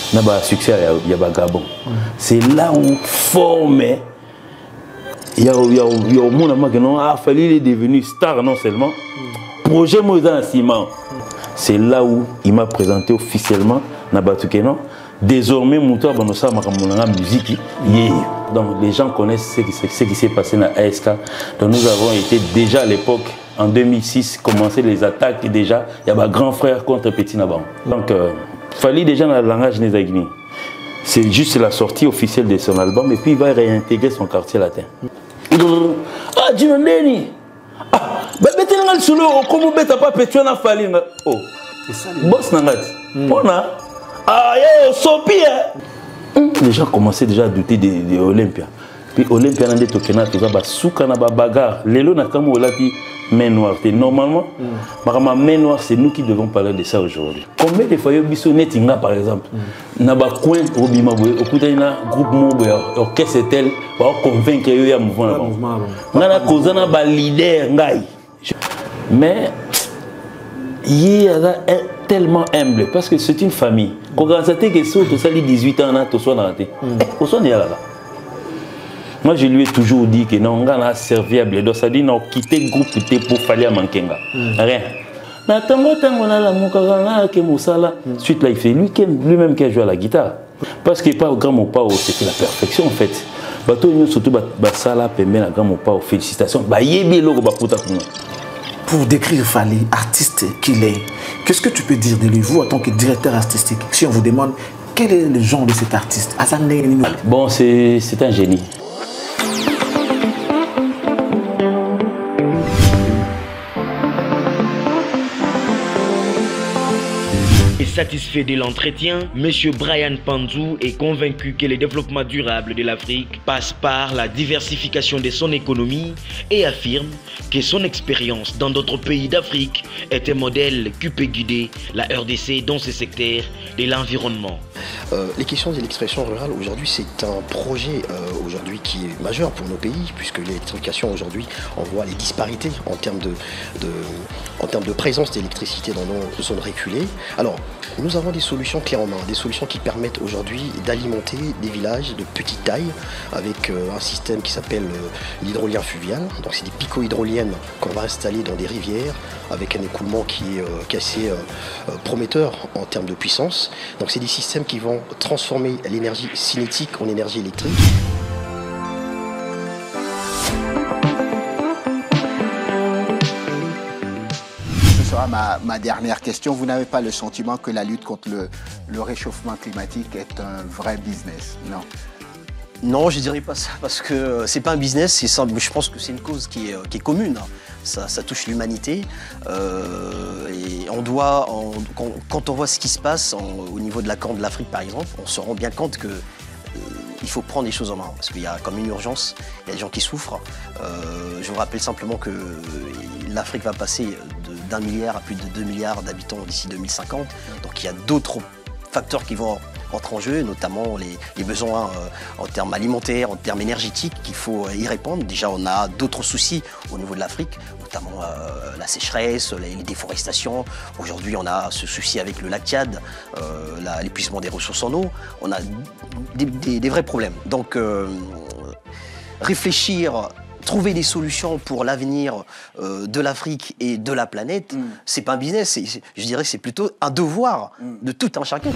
n'a pas succès il y a Gabon. C'est là où forme il y a au monde que non a fallu il est devenu star non seulement projet Moïse Simon. C'est là où il m'a présenté officiellement Nabatukeno. Désormais, mon tour ma musique. Donc les gens connaissent ce qui s'est passé dans ASK. Donc nous avons été déjà à l'époque, en 2006, commencé les attaques déjà. Il y avait un grand frère contre Petit Naban. Donc il fallait déjà dans le langage Nézagini. C'est juste la sortie officielle de son album et puis il va réintégrer son quartier latin. Ah, Djinondeni! Ah, bête n'a solo, comment bête pas pétué na fali. Oh, boss n'a pas. Pona. Ah, yo, sopi. Les gens commençaient déjà à douter de Olympia. Puis Olympia n'a pas été tokena, tout ça, souka na bagarre. Lelo na kamo olapi main noire. Normalement, ma main noire, c'est nous qui devons parler de ça aujourd'hui. Combien de fois yo biso netinga par exemple, na ba coin au bima boy, au côté na groupe mobo orchestre tel, ba convaincre yo ya mouvement. Na na kozana ba leader ngai. Mais il y a tellement humble parce que c'est une famille. Quand on sait que tout ça 18 ans na to so na raté. Au son là. Moi, je lui ai toujours dit que non, on a serviable. Donc, ça dit non, quitter le groupe pour faire mankenga. Rien. Suite là, il fait lui-même qui a joué à la guitare. Parce que pas au grand mot pas, c'était la perfection en fait. Surtout, ça là, permet la grand mot pas, félicitations. Pour décrire Fally, artiste qu'il est, qu'est-ce que tu peux dire de lui, vous, en tant que directeur artistique? Si on vous demande quel est le genre de cet artiste? Bon, c'est un génie. Satisfait de l'entretien, M. Brian Panzou est convaincu que le développement durable de l'Afrique passe par la diversification de son économie et affirme que son expérience dans d'autres pays d'Afrique est un modèle qui peut guider la RDC dans ce secteur de l'environnement. Les questions de l'expression rurale aujourd'hui, c'est un projet aujourd'hui qui est majeur pour nos pays, puisque l'électrification aujourd'hui, on voit les disparités en termes de présence d'électricité dans nos zones reculées. Alors, nous avons des solutions clés en main, des solutions qui permettent aujourd'hui d'alimenter des villages de petite taille avec un système qui s'appelle l'hydrolien fluvial. Donc c'est des picots hydroliennes qu'on va installer dans des rivières avec un écoulement qui est assez prometteur en termes de puissance. Donc c'est des systèmes qui vont transformer l'énergie cinétique en énergie électrique. Ma dernière question, vous n'avez pas le sentiment que la lutte contre le réchauffement climatique est un vrai business? Non. Non, je ne dirais pas ça, parce que c'est pas un business, je pense que c'est une cause qui est commune. Ça touche l'humanité. Et on doit, quand on voit ce qui se passe au niveau de la Corne de l'Afrique, par exemple, on se rend bien compte que il faut prendre les choses en main, parce qu'il y a comme une urgence, il y a des gens qui souffrent. Je vous rappelle simplement que l'Afrique va passer d'1 milliard à plus de 2 milliards d'habitants d'ici 2050. Donc il y a d'autres facteurs qui vont entrer en jeu, notamment les besoins en termes alimentaires, en termes énergétiques, qu'il faut y répondre. Déjà, on a d'autres soucis au niveau de l'Afrique, notamment la sécheresse, les déforestations. Aujourd'hui, on a ce souci avec le lac Tchad, l'épuisement des ressources en eau. On a des vrais problèmes. Donc, réfléchir, trouver des solutions pour l'avenir de l'Afrique et de la planète, c'est pas un business, je dirais que c'est plutôt un devoir de tout un chacun.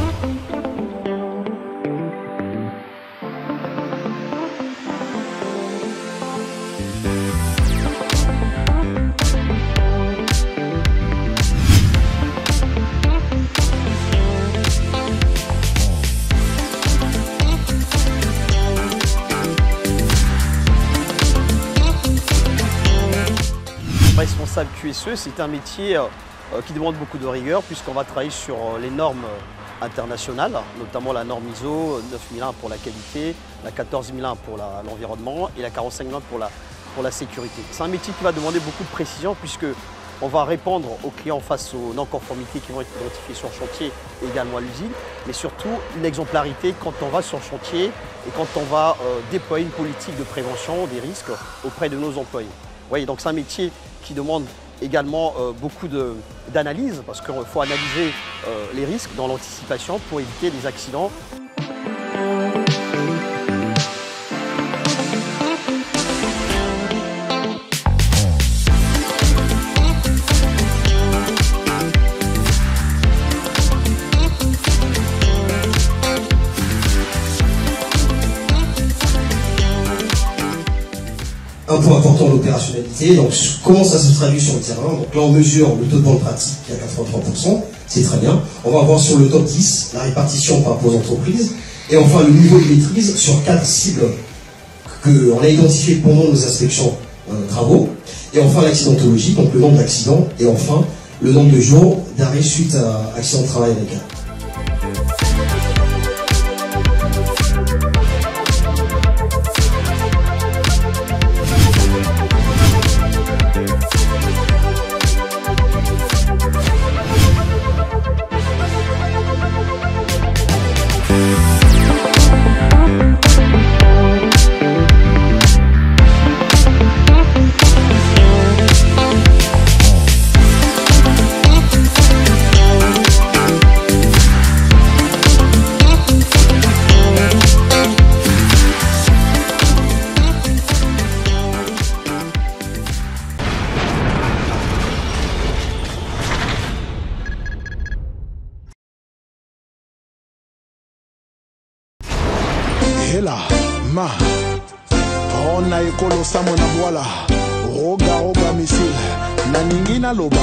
Responsable QSE, c'est un métier qui demande beaucoup de rigueur puisqu'on va travailler sur les normes internationales, notamment la norme ISO 9001 pour la qualité, la 14001 pour l'environnement et la 45001 pour la sécurité. C'est un métier qui va demander beaucoup de précision puisque on va répondre aux clients face aux non-conformités qui vont être identifiées sur le chantier et également à l'usine, mais surtout une exemplarité quand on va sur le chantier et quand on va déployer une politique de prévention des risques auprès de nos employés. Vous voyez, donc c'est un métier qui demande également beaucoup d'analyse, parce qu'il faut analyser les risques dans l'anticipation pour éviter des accidents. Un point important, l'opérationnalité. Donc, comment ça se traduit sur le terrain? Donc là, on mesure le taux de vente pratique qui est à 83%, c'est très bien. On va voir sur le top 10 la répartition par rapport aux entreprises. Et enfin, le niveau de maîtrise sur 4 cibles qu'on a identifiées pendant nos inspections travaux. Et enfin, l'accidentologie, donc le nombre d'accidents. Et enfin, le nombre de jours d'arrêt suite à accident de travail avec un. Hela, ma, on a ekolo samona voila, roga roga misil, naningina loba.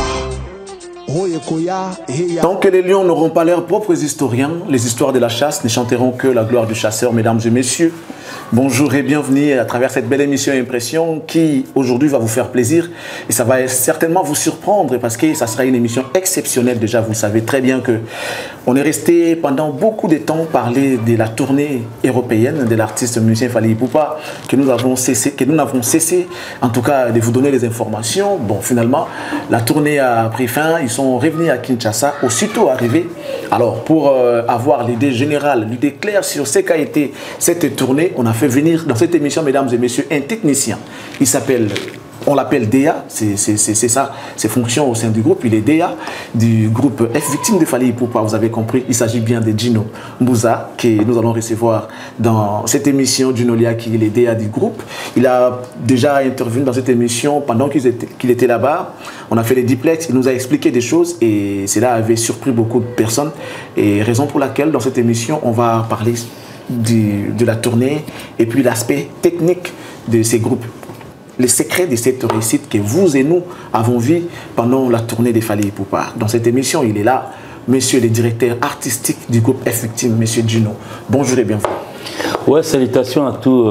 Tant que les lions n'auront pas leurs propres historiens, les histoires de la chasse ne chanteront que la gloire du chasseur, mesdames et messieurs. Bonjour et bienvenue à travers cette belle émission Impression qui aujourd'hui va vous faire plaisir et ça va certainement vous surprendre parce que ça sera une émission exceptionnelle. Déjà, vous savez très bien que on est resté pendant beaucoup de temps parler de la tournée européenne de l'artiste musicien Fally Ipupa que nous n'avons cessé en tout cas de vous donner les informations. Bon, finalement, la tournée a pris fin. Ils sont revenus à Kinshasa, aussitôt arrivés. Alors, pour avoir l'idée générale, l'idée claire sur ce qu'a été cette tournée, on a fait venir dans cette émission, mesdames et messieurs, un technicien. Il s'appelle, on l'appelle DEA, c'est ça, ses fonctions au sein du groupe. Il est DEA du groupe F Victime de Fally Ipupa, vous avez compris. Il s'agit bien de Gino Mbouza, que nous allons recevoir dans cette émission. Gino Lia, qui est le DEA du groupe. Il a déjà intervenu dans cette émission pendant qu'il était là-bas. On a fait les diplex, il nous a expliqué des choses et cela avait surpris beaucoup de personnes. Et raison pour laquelle, dans cette émission, on va parler de la tournée et puis l'aspect technique de ces groupes. Les secrets de cette réussite que vous et nous avons vu pendant la tournée de Fally Ipupa. Dans cette émission, il est là, monsieur le directeur artistique du groupe F Victime, monsieur Gino. Bonjour et bienvenue. Ouais, salutations à tous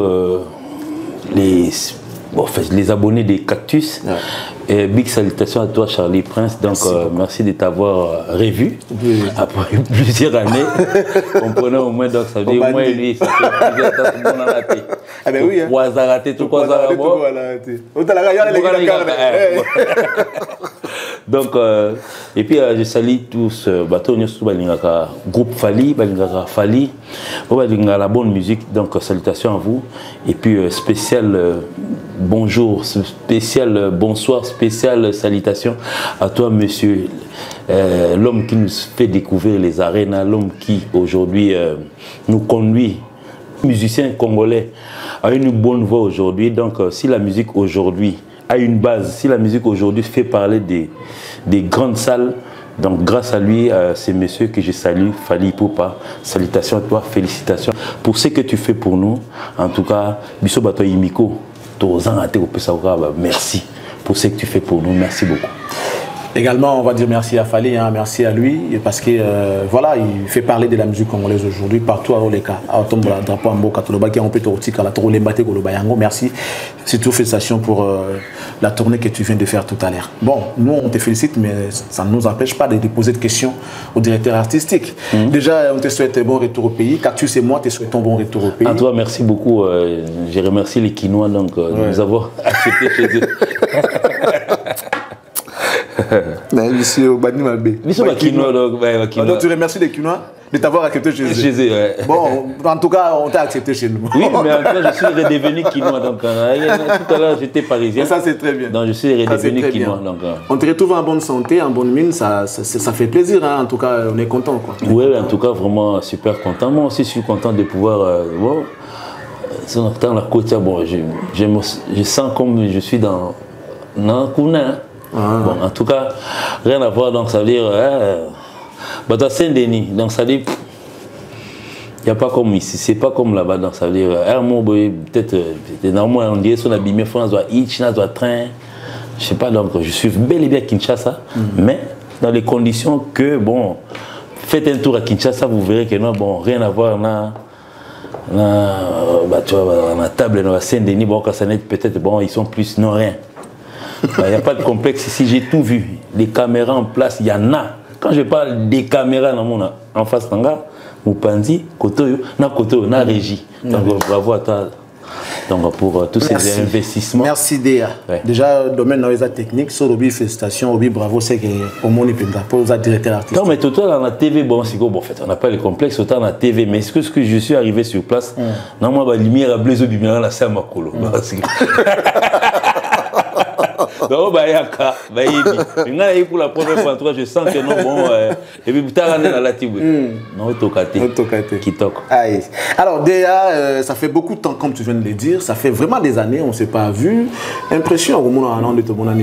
les abonnés des Cactus. Ouais. Et big salutations à toi, Charlie Prince. Donc, merci de t'avoir revu après plusieurs années. Comprenez au moins, donc ça veut dire, moi et lui, ça fait plusieurs temps que tout le monde a raté. Ah ben oui, hein. 3 ans ratés, tout 3 ans ratés. Donc, et puis je salue tous, groupe Fally, Fally, la bonne musique, donc salutations à vous. Et puis spécial bonjour, spécial bonsoir, spécial salutation à toi, monsieur, l'homme qui nous fait découvrir les arénas, l'homme qui aujourd'hui nous conduit, musicien congolais, a une bonne voix aujourd'hui. Donc, si la musique aujourd'hui a une base, si la musique aujourd'hui fait parler des grandes salles, donc grâce à lui, c'est monsieur que je salue, Fally Ipupa. Salutations à toi, félicitations pour ce que tu fais pour nous. En tout cas, Bisso Bato Yimiko, merci pour ce que tu fais pour nous, merci beaucoup. Également, on va dire merci à Fally, hein, merci à lui, parce que voilà, il fait parler de la musique congolaise aujourd'hui partout à Oleka, à Otombola, Drapo Ambo, Katolobaki, on peut te la Torolembate, Golobayango. Merci, surtout félicitations pour la tournée que tu viens de faire tout à l'heure. Bon, nous on te félicite, mais ça ne nous empêche pas de poser des questions au directeur artistique. Déjà, on te souhaite un bon retour au pays. Cactus et moi te souhaitons un bon retour au pays. À toi, merci beaucoup. Je remercie les Quinois donc, de nous avoir acceptés chez eux. Monsieur Bani Mabé. Donc tu remercies les Kinois de t'avoir accepté chez eux. Ouais. Bon, en tout cas, on t'a accepté chez nous. Oui, mais en tout cas, je suis redevenu Kinois. Donc, tout à l'heure, j'étais parisien. Ça, c'est très bien. Donc, je suis redevenu Kinois. On te retrouve en bonne santé, en bonne mine. Ça fait plaisir. Hein. En tout cas, on est content. Oui, en tout cas, vraiment super content. Moi aussi, je suis content de pouvoir. Dans la côte, bon, je sens comme je suis dans un Kouna. Bon, en tout cas, rien à voir. Donc, ça veut dire. Dans Saint-Denis, donc ça veut dire. Il n'y a pas comme ici, c'est pas comme là-bas. Donc ça veut dire. Peut-être. Normalement, on dirait son abîmé, on doit itch, on doit train. Je sais pas, donc je suis bel et bien à Kinshasa, mais dans les conditions que, bon, faites un tour à Kinshasa, vous verrez que non, bon, rien à voir là. Tu vois, la table, dans la Saint-Denis, bon, peut-être, bon, ils sont plus, non, rien. Il n'y a pas de complexe ici, j'ai tout vu. Les caméras en place, il y en a. Quand je parle des caméras en face de Nanga, Moupanzi, Kotoyo, na régie. Donc bravo à toi. Donc pour tous ces investissements. Merci Déa. Ouais. Déjà, domaine dans les techniques, sur Obi, félicitations, Obi, bravo, c'est que au monde il peut pour vous directeur artistique. Non, mais total dans la TV, bon, c'est bon, en fait, on n'a pas le complexe autant dans la TV, mais est-ce que je suis arrivé sur place, non, moi, la lumière à bleu, bimera la salle Makolo. Donc, pour la première fois, je sens que non, bon, et puis, tu as la tibou. Non, qui toque. Alors, Déa, ça fait beaucoup de temps, comme tu viens de le dire, ça fait vraiment des années, on ne s'est pas vu. Impression, au moment où on a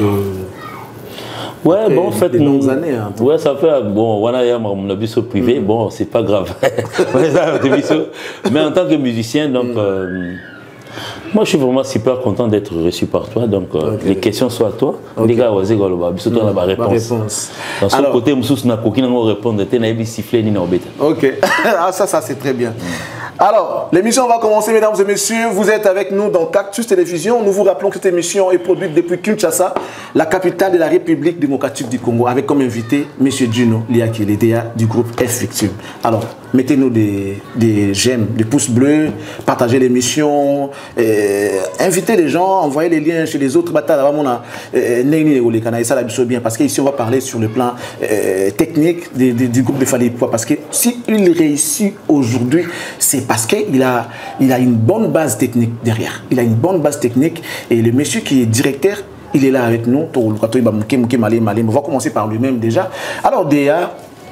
ouais, bon, en fait, longues années. Hein, ouais, ça fait, bon, on a vu au privé, bon, c'est pas grave. Mais en tant que musicien, donc. Moi, je suis vraiment super content d'être reçu par toi. Donc, les questions sont à toi. Les gars, on a la réponse. Dans ce côté, on a répondre. Ok, ça c'est très bien. Alors, l'émission va commencer, mesdames et messieurs. Vous êtes avec nous dans Cactus Télévision. Nous vous rappelons que cette émission est produite depuis Kinshasa, la capitale de la République démocratique du Congo, avec comme invité M. Gino Liaki, le DA du groupe F Victime. Alors, mettez-nous des j'aime, des pouces bleus, partagez l'émission, invitez les gens, envoyez les liens chez les autres batailles. Parce qu'ici, on va parler sur le plan technique du groupe de Fali Poupa. Parce que s'il réussit aujourd'hui, c'est parce qu'il a une bonne base technique derrière. Il a une bonne base technique et le monsieur qui est directeur, il est là avec nous. On va commencer par lui-même déjà. Alors Déa,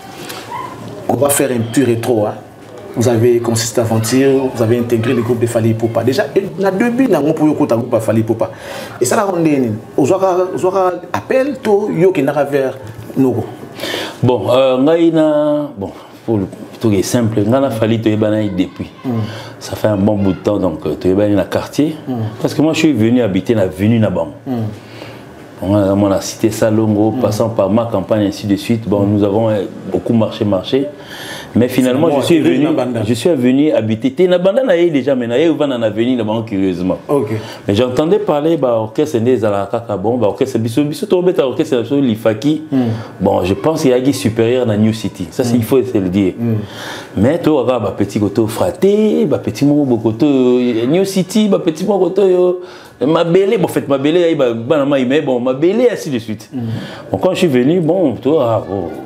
on va faire un petit rétro. Hein. Vous avez consisté aventure, vous avez intégré le groupe de Fali Poupa. Déjà, il y a 2 buts dans le groupe de Fali Poupa. Et ça, on a appel tout vers nous. Bon, bon. Tout est simple, on a fallu te depuis. Ça fait un bon bout de temps, donc tu es dans le quartier. Parce que moi je suis venu habiter dans l'avenue Nabam. On a cité Salongo, passant par ma campagne, ainsi de suite. Bon, nous avons beaucoup marché. Mais finalement, je suis venu habiter. Tu es déjà, mais tu es dans l'avenue Nabam, curieusement. Mais j'entendais parler de l'orchestre des Alakaka, l'orchestre Lifaki. Bon, je pense qu'il y a un supérieur dans New City. Ça, il faut essayer de le dire. Mais tu as un petit côté fraté, un petit côté New City, un petit côté. Ma belle, bon, fait ma belle, bon, ma belle, ainsi de suite. Bon, quand je suis venu, bon, toi,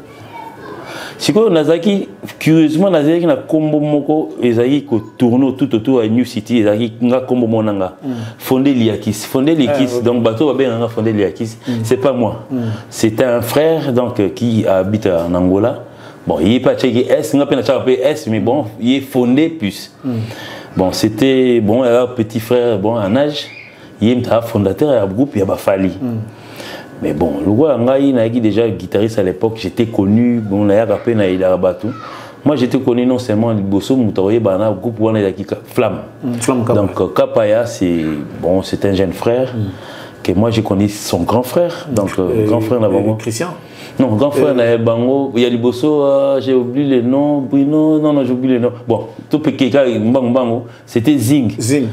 si on a curieusement, on a combo moko, ils ont tourné tout autour à New City, ils ont combo monanga, fondé Liakis, donc bateau va bien fondé Liakis, c'est pas moi, c'est un frère donc qui habite en Angola. Bon, il n'est pas checké S, on a peine à S, mais bon, il est fondé plus. Bon, c'était bon, un petit frère, bon, en âge. Il est fondateur du groupe, il y a Fali. Mais bon, le gars, il a déjà guitariste à l'époque, j'étais connu, bon, il a rappelé, il a rabattu. Moi, j'étais connu non seulement le Bosso, Moutaroye, le groupe où on a Flamme. Donc, Kapaya, c'est bon, un jeune frère, que moi, j'ai connu son grand frère. Donc, grand frère d'abord. Christian? Non, grand frère n'a Bango, il y a le Bosso, j'ai oublié le nom, Bruno, non, j'ai oublié le nom. Bon, tout petit Bango, c'était Zing.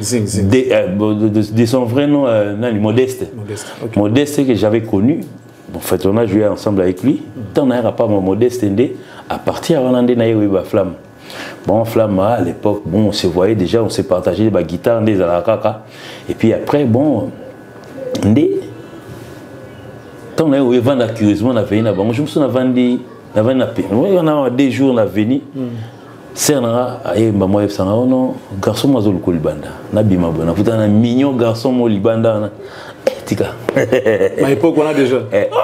De son vrai nom, Modeste. Modeste que j'avais connu. En fait, on a joué ensemble avec lui. Tant on n'a pas mon Modeste, à partir de la Flamme. Bon, Flamme, à l'époque, bon, on se voyait déjà, on s'est partagé des guitares, des alakaka. Et puis après, bon, Tant on a vendu curieusement on a venu là-bas. Je me suis vendu on a des jours on a venu. Serna aye maman yep sanga ono garçon mazo le kolibanda na bima bona putain un mignon garçon mo libanda na tika à l'époque on a déjà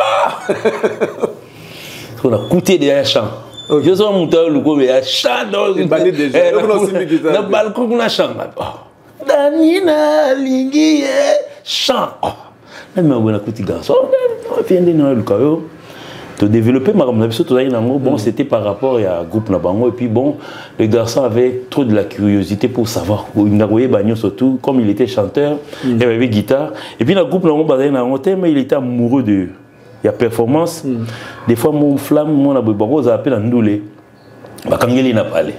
on a coûté des chants je suis monté le go mais chant dans une bande déjà na balcon on a chant danina lingi chant na mais on a coûté garçon on vient de nous le caillou de développer ma bon c'était par rapport à groupe Nabango et puis bon le garçon avait trop de la curiosité pour savoir surtout comme il était chanteur il avait guitare et puis le groupe Nabango mais il était amoureux de la performance des fois mon flamme mon aboubago ça appelle Ndoulé bakangeli na parlé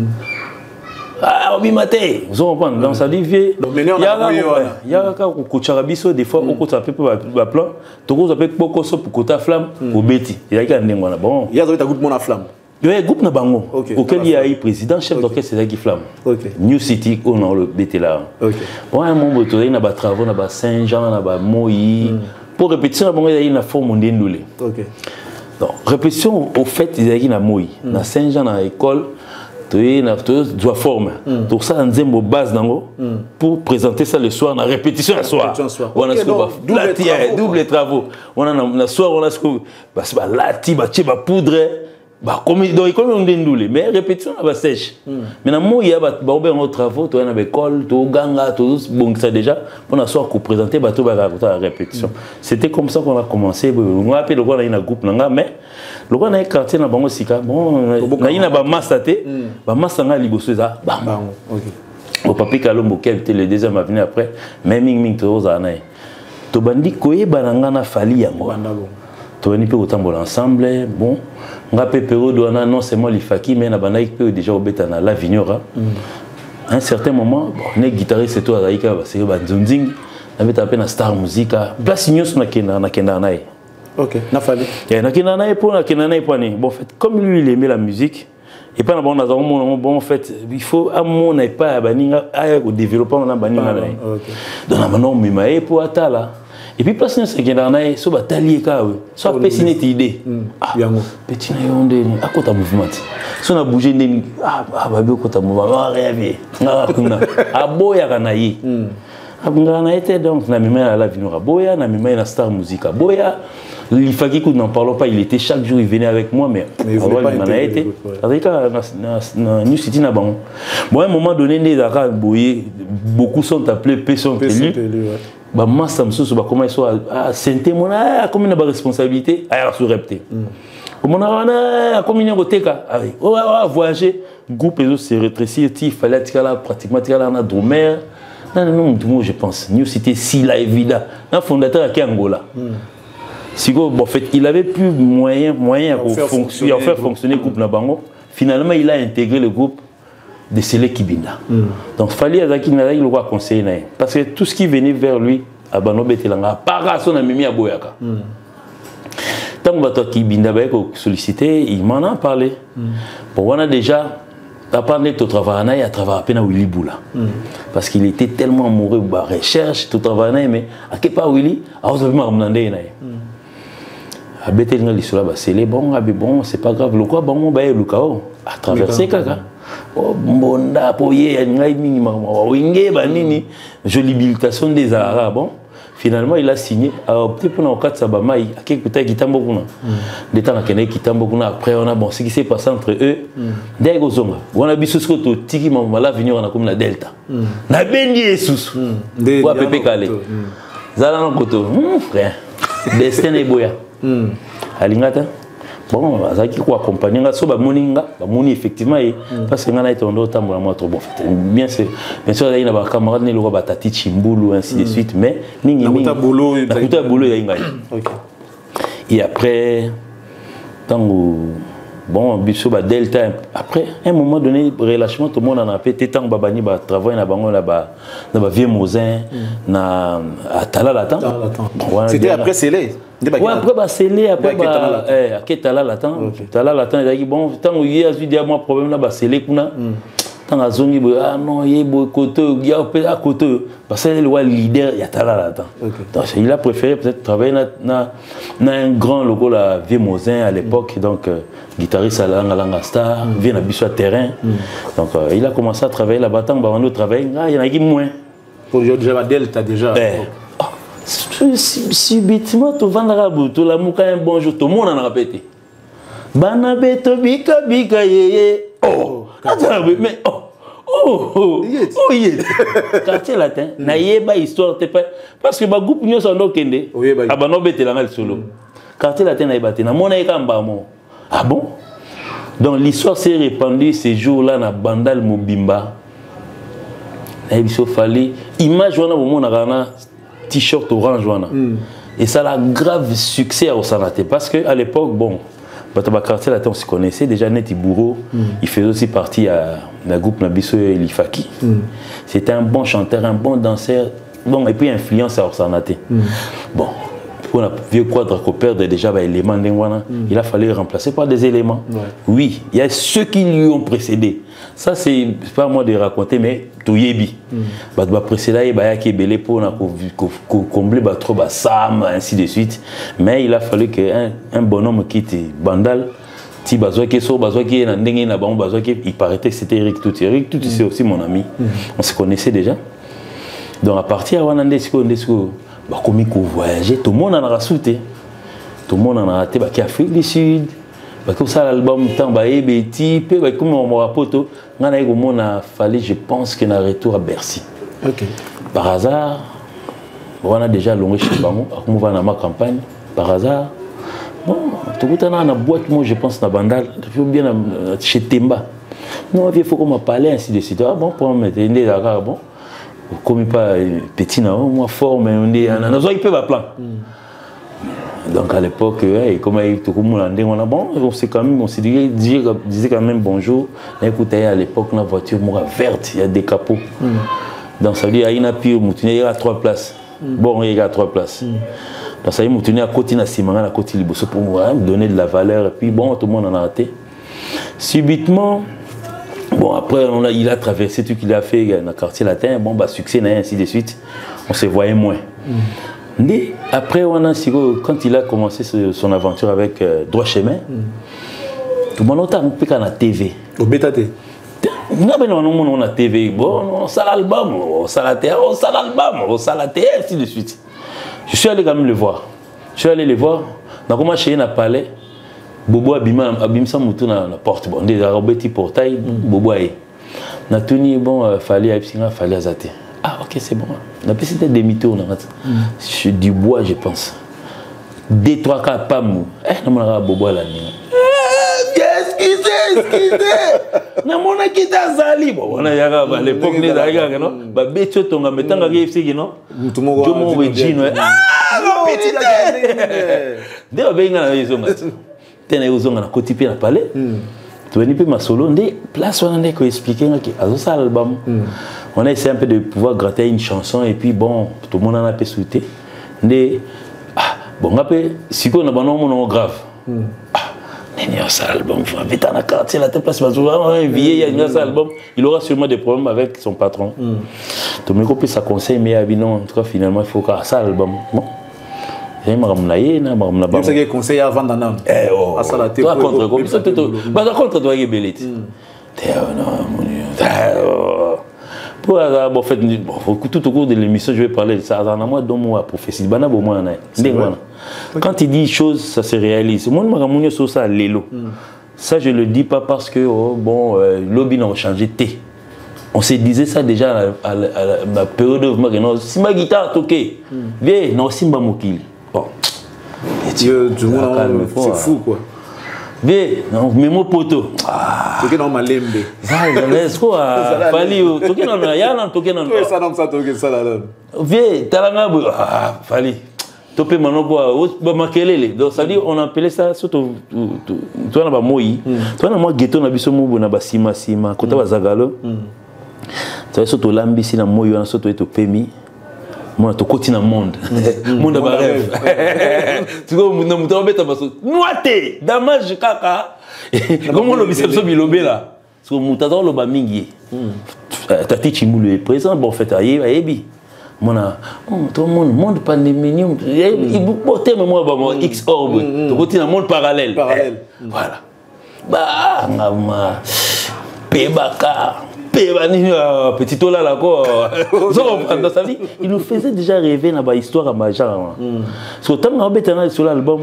ah oui maté vous comprenez donc ça dit vieux il y a Kucharabiso des fois on compte un peu pour plan tout ça peut beaucoup ça pour côté flamme au beti il y a un ndengwana bon il y a un groupe mon flamme il y a un groupe na bango auquel il y a eu président chef d'orchestre c'est qui flamme New City on a le beti là bon un moment autour il y a ba travaux na ba Saint-Jean na ba Moyi pour répétition na bango il y a une forme ndendolé donc répétition au fait il y a une Moyi na Saint-Jean na école tu dois former. Donc ça, on a base pour présenter ça le soir, on a répétition le soir. On a double travaux. On a le soir, on a ce que lati, poudre, comme on dit, mais répétition va sèche. Maintenant, il y a des travaux, tu as une école, tu as ganga, tu as ça déjà. On a soir qu'on présenter, tu as la répétition. C'était comme ça qu'on a commencé. On a appelé le groupe, un groupe, mais le groupe a un quartier dans Bango Sika. Bon, il y a un massaté, un massanga liboso ça. Bam. Au papier Kalombo qui était le deuxième à venir après, même Ming tu as un an. Tu bandi koye banangana fali yango. Tu as un peu autant ensemble, bon. On a non seulement les fakis, mais on a déjà au bétana la vignora. À un certain moment, on est guitariste, c'est toi, c'est Banzonzing, on avait tapé la star musique. Place news na kenda nae. Ok, na fali. Et na kenda nae pour na kenda nae pour ni. Bon, en fait, comme lui il aimait la musique, et pas bon, bon en fait, il faut à mon n'est pas baninga au développement na baninga nae. Donc maintenant on m'a pour atala. Et puis place c'est que dans nae so batalier ka we. So pesi net idée. Yango. Petit na yonde ni akota mouvement. So na bouger ndeni ba be kota mouvement rêver. Kuna aboya kana yi. Abungana était donc na mima la vinora boya na mima na star musique boya. Il fallait que nous n'en parlons pas, il était chaque jour il venait avec moi mais il voulait pas été avec na New City na bango. Bon à un moment donné les arabes boyé beaucoup sont appelés Pesson Telu. Bah moi ça me soucie bah comment ils sont senté mon comme une responsabilité à se répéter. Comme on a comme une roteka avec voyager groupe les autres se rétrécir il fallait être là pratiquement là na Dromer. Non je pense New City si la évident un fondateur à Angola. Bon, en fait, il avait plus moyen pour faire fonctionner le groupe Nabango. Finalement, il a intégré le groupe de Sele Kibinda. Donc, il fallait qu'il le conseiller. Parce que tout ce qui venait vers lui, à Bano Betelanga, par son ami à Boyaka. Tant que Kibinda a sollicité, il m'en a parlé. Bon, on a déjà parlé de travail à travers à Willy Boula. Parce qu'il était tellement amoureux de la recherche, tout travail, mais à quel part Willy, à vous avez marre c'est bon, c'est pas grave. Le quoi, bon, le chaos à traverser caca. Bonda, poye, jolie habilitation des Arabes. Bon, finalement, il a signé, a opté pour notre Sabamaï, à quelque temps qui tambokuna. Des temps qui tambokuna. Après, on a bon, ce qui s'est passé entre eux. Dès qu'on on a vu ce que tu tiki mala venir on a comme la Delta. Na bendi Jesus. Pour Pepe Kale. Zala non koto. Frère. Destin et boya. Alingata bon azaki ko accompagner nga so ba moninga ba moni effectivement parce que ngana etondo tambola moi trop bon bien sûr il y a ba camarades ne lo ba tati chimbulu ainsi de suite mais ningi na boulot ya inga et après tango bon biso ba Delta après un moment donné relâchement tout le monde en a pété tant babani ba travail na bango na ba vieux Mosin na atala latin c'était après Sélé. Ouais, après bah scellé après bah Ketala latin il a dit bon tant il y a eu moi problème là bah scellé kuna tant à zongi ah non il côté il y a à côté parce que le leader il y a talent là-dedans. Donc il a préféré peut-être travailler dans un grand logo la Vieux Mosin à l'époque donc guitariste à la Star vient à Bissau terrain donc il a commencé à travailler là-bas tant bah on travaille il y en a qui moins pour déjà Delta déjà subitement tu vas dans la tout la mouka un bonjour tout le monde en a répété bana beto bika bika yeye oh mais oh yeah quartier latin na yeba histoire te pas parce que ba groupe nyo sondo kende abano betela ngal solo quartier latin na yeba te na mona ekamba mo ah bon donc l'histoire s'est répandue ces jours-là na Bandal Mobimba na biso fali image wana mo na kana t-shirt orange wana et ça a grave succès au Sanate parce que à l'époque bon Bataba quartier latin on se connaissait déjà Neti Bourreau il faisait aussi partie à la groupe Nabiso et Lifaki c'était un bon chanteur un bon danseur bon et puis influence à Orsanate bon pour la vieux quadricopère déjà bah, éléments il a fallu remplacer par des éléments oui il y a ceux qui lui ont précédé ça c'est pas moi de raconter mais tout yebi bah précédé il y a qui belé pour combler bah trop bah Sam ainsi de suite mais il a fallu que un bonhomme quitte Bandal si bazoa qui so bazoa qui na ndenge na bon bazoa qui il paraît que c'était Eric Touti c'est aussi mon ami on se connaissait déjà donc à partir de Wanandesco bah comme il voyageait tout le monde en a rassouté tout le monde en a raté bah qui Afrique du Sud bah comme ça l'album temps bah Ebeti puis bah comme on rapporte on a eu au monde a fallu je pense qu'il y a un retour à Bercy par hasard on a déjà longé chez Bango comme on va dans ma campagne par hasard bon tout le temps on a boîte moi je pense dans Bandal depuis bien chez Temba non il faut qu'on m'a parlé ainsi de suite ah bon pour me mettre des d'accord bon comme pas petit non moi fort mais on est il peut pas plan donc à l'époque comme tout le monde on a bon on s'est quand même on s'est disait quand même bonjour écoutez à l'époque la voiture moi verte il y a des capots donc ça veut dire il y a une pire il y a 3 places bon il y a 3 places donc ça y est à côté na ciment à côté liboso pour moi donner de la valeur et puis bon tout le monde en a raté subitement. Bon après il a traversé tout qu'il a fait dans le quartier latin bon bah succès ainsi de suite on se voyait moins mais après on a quand il a commencé son aventure avec Droit Chemin tout le monde a un peu à la TV au BTT on a TV bon on sort l'album on sort la terre on sort l'album on sort la terre ainsi de suite je suis allé quand même le voir donc comment chez il a parlé Bobo abimsa mutu na porte bon des arabeti portail Bobo est na tuni bon fallait absinga fallait azate ah ok c'est bon na puis c'était demi-tour na je du bois je pense 2-3 cas pas mou na mona Bobo la ni excusez na mona kita zali bon on a yaga à l'époque les yaga non ba betio tonga metanga ki fsiki non tout mo wejino ah non petit de benga na yezonga tena uzonga na kotipi na palais tu venu ma solo ndé place on a expliqué que azo ça album on a essayé un peu de pouvoir gratter une chanson et puis bon tout le monde en a peu souhaité ndé ah bon après si qu'on a bon non grave ah n'est ça album faut mettre dans la quartier la place parce que vieil il y a ça album il aura sûrement des problèmes avec son patron tout le monde peut ça conseil mais non en tout cas finalement il faut que ça album bon c'est un conseil avant d'en toi contre comme ça contre toi belé pour bon fait tout au cours de l'émission je vais parler de ça dans moi donc moi prophétie bana bo moi quand il dit choses ça se réalise moi makamunyo sur ça lelo ça je le dis pas parce que bon lobby n'a changé t on se disait ça déjà à la période où moi si ma guitare toqué viens non simba mokili bon Dieu du monde c'est fou quoi bien non mais mon poteau toqué dans ma lembe ça laisse quoi fali toqué dans ya non toqué dans ça non ça toqué ça là bien talanga fali topé manoko ba makelele donc ça dit on appelait ça surtout toi na ba moi toi na moi ghetto na biso mubu na ba sima kota ba zagalo ça surtout lambisi na moi na surtout to pemi moi to côté dans monde monde ba rêve tu vois mon muto beta baso noité damage kaka comment le biceps bilobe là parce que moutador le bamingi tati chimulu est présent bon fait ayebi mona tout le monde pandémie il portait moi ba X orbe to côté dans monde parallèle voilà bah ngama pebaka petit tola là quoi dans sa vie il nous faisait déjà rêver dans ba histoire à major parce que tant on bêta sur l'album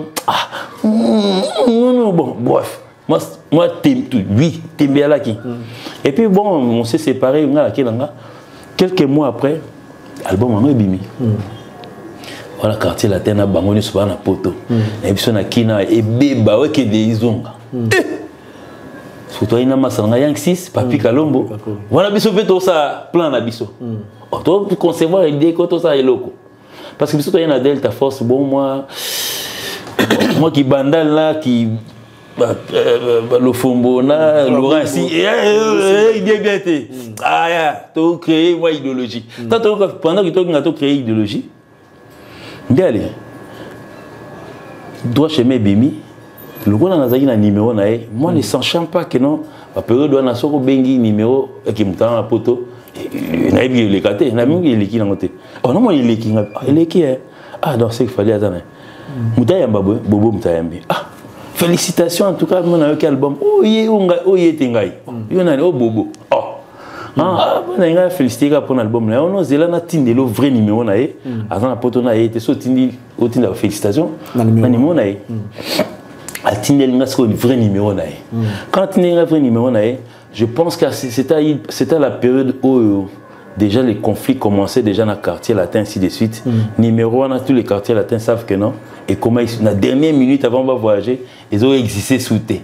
bon bref moi oui t'es là qui et puis bon on s'est séparés quelques mois après album on a bimi voilà quartier latin na bangoni soba na poto et puis on a kina et beba ouais que des izonga surtout ina masanga yang 6 papi kalombo voilà biso fait tout ça plan na biso on peut concevoir idée que tout ça est loco parce que biso to yana Delta Force bon moi qui bandal là qui le fombo na Laurent si il est bien été ah ya to créer moi idéologie pendant que tu as créé idéologie bien allez doit chez mes bimi le gars na zaki na numéro na moi ne sachant pas que non la période doit na soko bengi numéro qui mutana na poto na ebi le katé na mingi il qui na ngote oh non moi il qui ah donc c'est qu'il fallait attendre mutayamba bobo mutayambi ah félicitations en tout cas mon album oh yé tingai yo na oh bobo oh ah bon nga féliciter pour l'album là on zela na tindi le vrai numéro na ye avant la poto na ye te so tindi au tindi félicitations na numéro na ye a tindi nga ce vrai numéro na ye quand tindi nga vrai numéro na ye je pense que c'était la période où déjà les conflits commençaient déjà dans le quartier latin ainsi de suite numéro 1 tous les quartiers latins savent que non et comment la dernière minute avant de voyager ils ont existé sous thé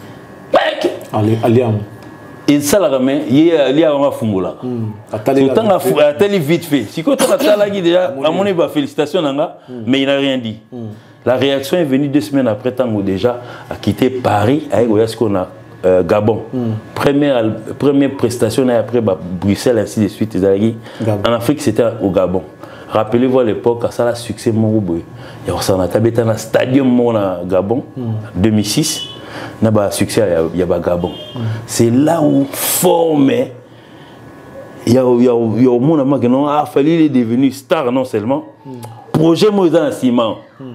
et ça la ramène il y a un fumula autant à télé vite fait si quand on a ça déjà à mon niveau félicitations mais il n'a rien dit la réaction est venue 2 semaines après tant déjà a quitté Paris avec ce qu'on a Gabon première prestation et après Bruxelles ainsi de suite en Afrique c'était au Gabon. Rappelez-vous à l'époque, ça a succès mon il y a un stadium mon Gabon 2006, il y a succès il y a Gabon. C'est là où formé il y a au monde qui non a fallu il est devenu star non seulement projet Moïse Simon.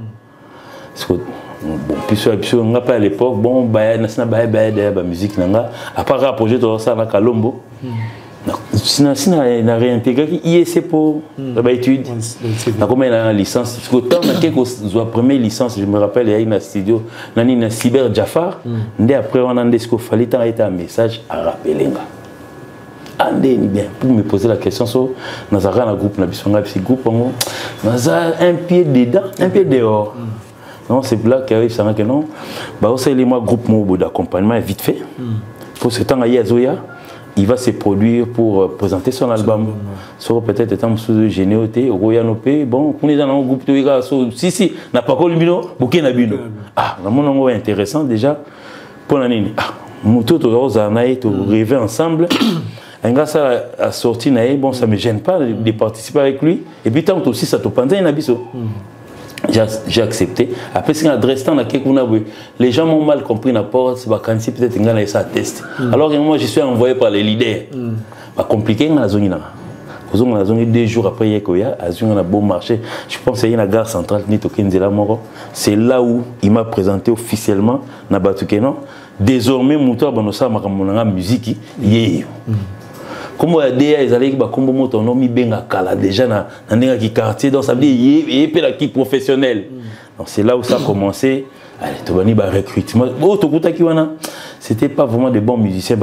Bon puis on n'a pas à l'époque bon bah musique nanga à part un projet de ça na Kalombo. Sinon, il a réintégré IEC pour l'étude. Il a combien de licence? Parce que tant que la première licence, je me rappelle, il y a une studio, il y a une cyber Jafar. Après, on a dit qu'il fallait un message à rappeler. Bien, pour me poser la question, nous avons un groupe, nous avons un pied dedans, un pied dehors. Non, c'est là qu'il arrive, ça que non. C'est le groupe d'accompagnement vite fait. Pour ce temps, il y a Zoya. Il va se produire pour présenter son album. Soit peut-être étant sous généoté, Royanopé, bon, pour les gens, groupe de gars, si, n'a pas quoi le bino, bouquet n'a bino. Ah, mon est intéressant déjà. Pour l'année, ah, Mouto, tu rêver ensemble. Un gars, ça a sorti, bon, ça ne me gêne pas de participer avec lui. Et puis, tant aussi, ça te pendait un abisso. J'ai accepté. Après, c'est un adresse les gens m'ont mal compris n'importe c'est peut-être un ça test. Alors que moi je suis envoyé par les leaders. Pas compliqué dans la zone là. La zone 2 jours après Yekoya, à zone a bon marché. Je pense qu'il y a une gare centrale ni Tokenzela Moro. C'est là où il m'a présenté officiellement na Batukeno. Désormais Mouto Banosa makamona musique yé. Comme il y a des gens qui ont été déjà dans le quartier, donc ça veut dire qu'il y a des professionnels. Donc c'est là où ça a commencé. Tu as dit recrutement. C'était pas vraiment des bons musiciens.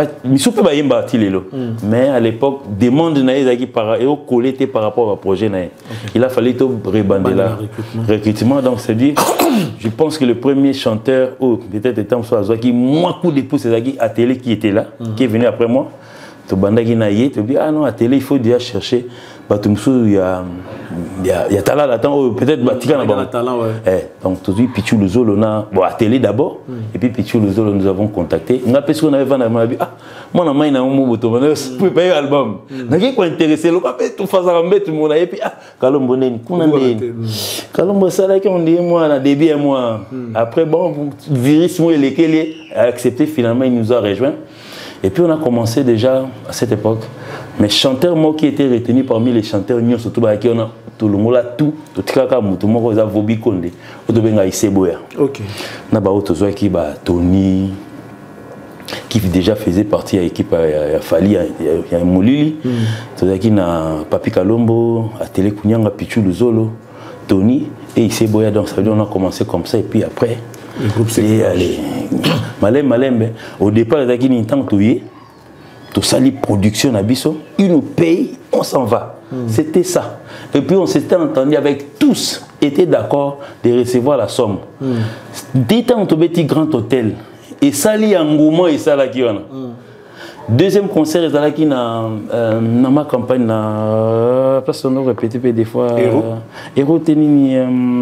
Mais à l'époque, des mondes qui par rapport au projet. Il a fallu rebander là. Recrutement. Donc c'est dit, je pense que le premier chanteur, peut-être étant soit qui moi coup de pouce, c'est Atelier qui était là, qui est venu après moi. Tu dis ah non à télé il faut déjà chercher il y a talent là-dedans peut-être donc tu dis Pichu Luzolo bon à télé d'abord et puis Pichu Luzolo nous avons contacté on a pensé qu'on avait vendu ah moi na main na mo to pour payer album na qui quoi intéressé le pas tout faire ça mettre mon et puis ah Kalombo neni kuna neni Kalombo ça là qu'on dit moi na début moi après bon virus moi lequel a accepté finalement il nous a rejoint. Et puis on a commencé déjà à cette époque. Mais chanteur moi qui était retenu parmi les chanteurs surtout qui on a tout le monde là tout kaka mutu moko za Vobi Konde otobenga Iseboya. OK. Na ba otozo qui ba Tony qui déjà faisait partie de l'équipe à Fali à Molili. Tozo qui na Papi Kalombo, à Télé Kunyanga Pichu Luzolo, Tony et Iseboya. Donc ça veut dire on a commencé comme ça et puis après le groupe s'est Malem au départ les qui n'entend tout ça les productions à Bisso, ils nous payent, on s'en va. C'était ça. Et puis on s'était entendu avec tous, étaient d'accord de recevoir la somme. Dès temps on tombait petit grand hôtel et ça li engouement et ça là qui on a. Deuxième concert ils allaient qui dans ma campagne na parce qu'on a répété des fois Héros tenini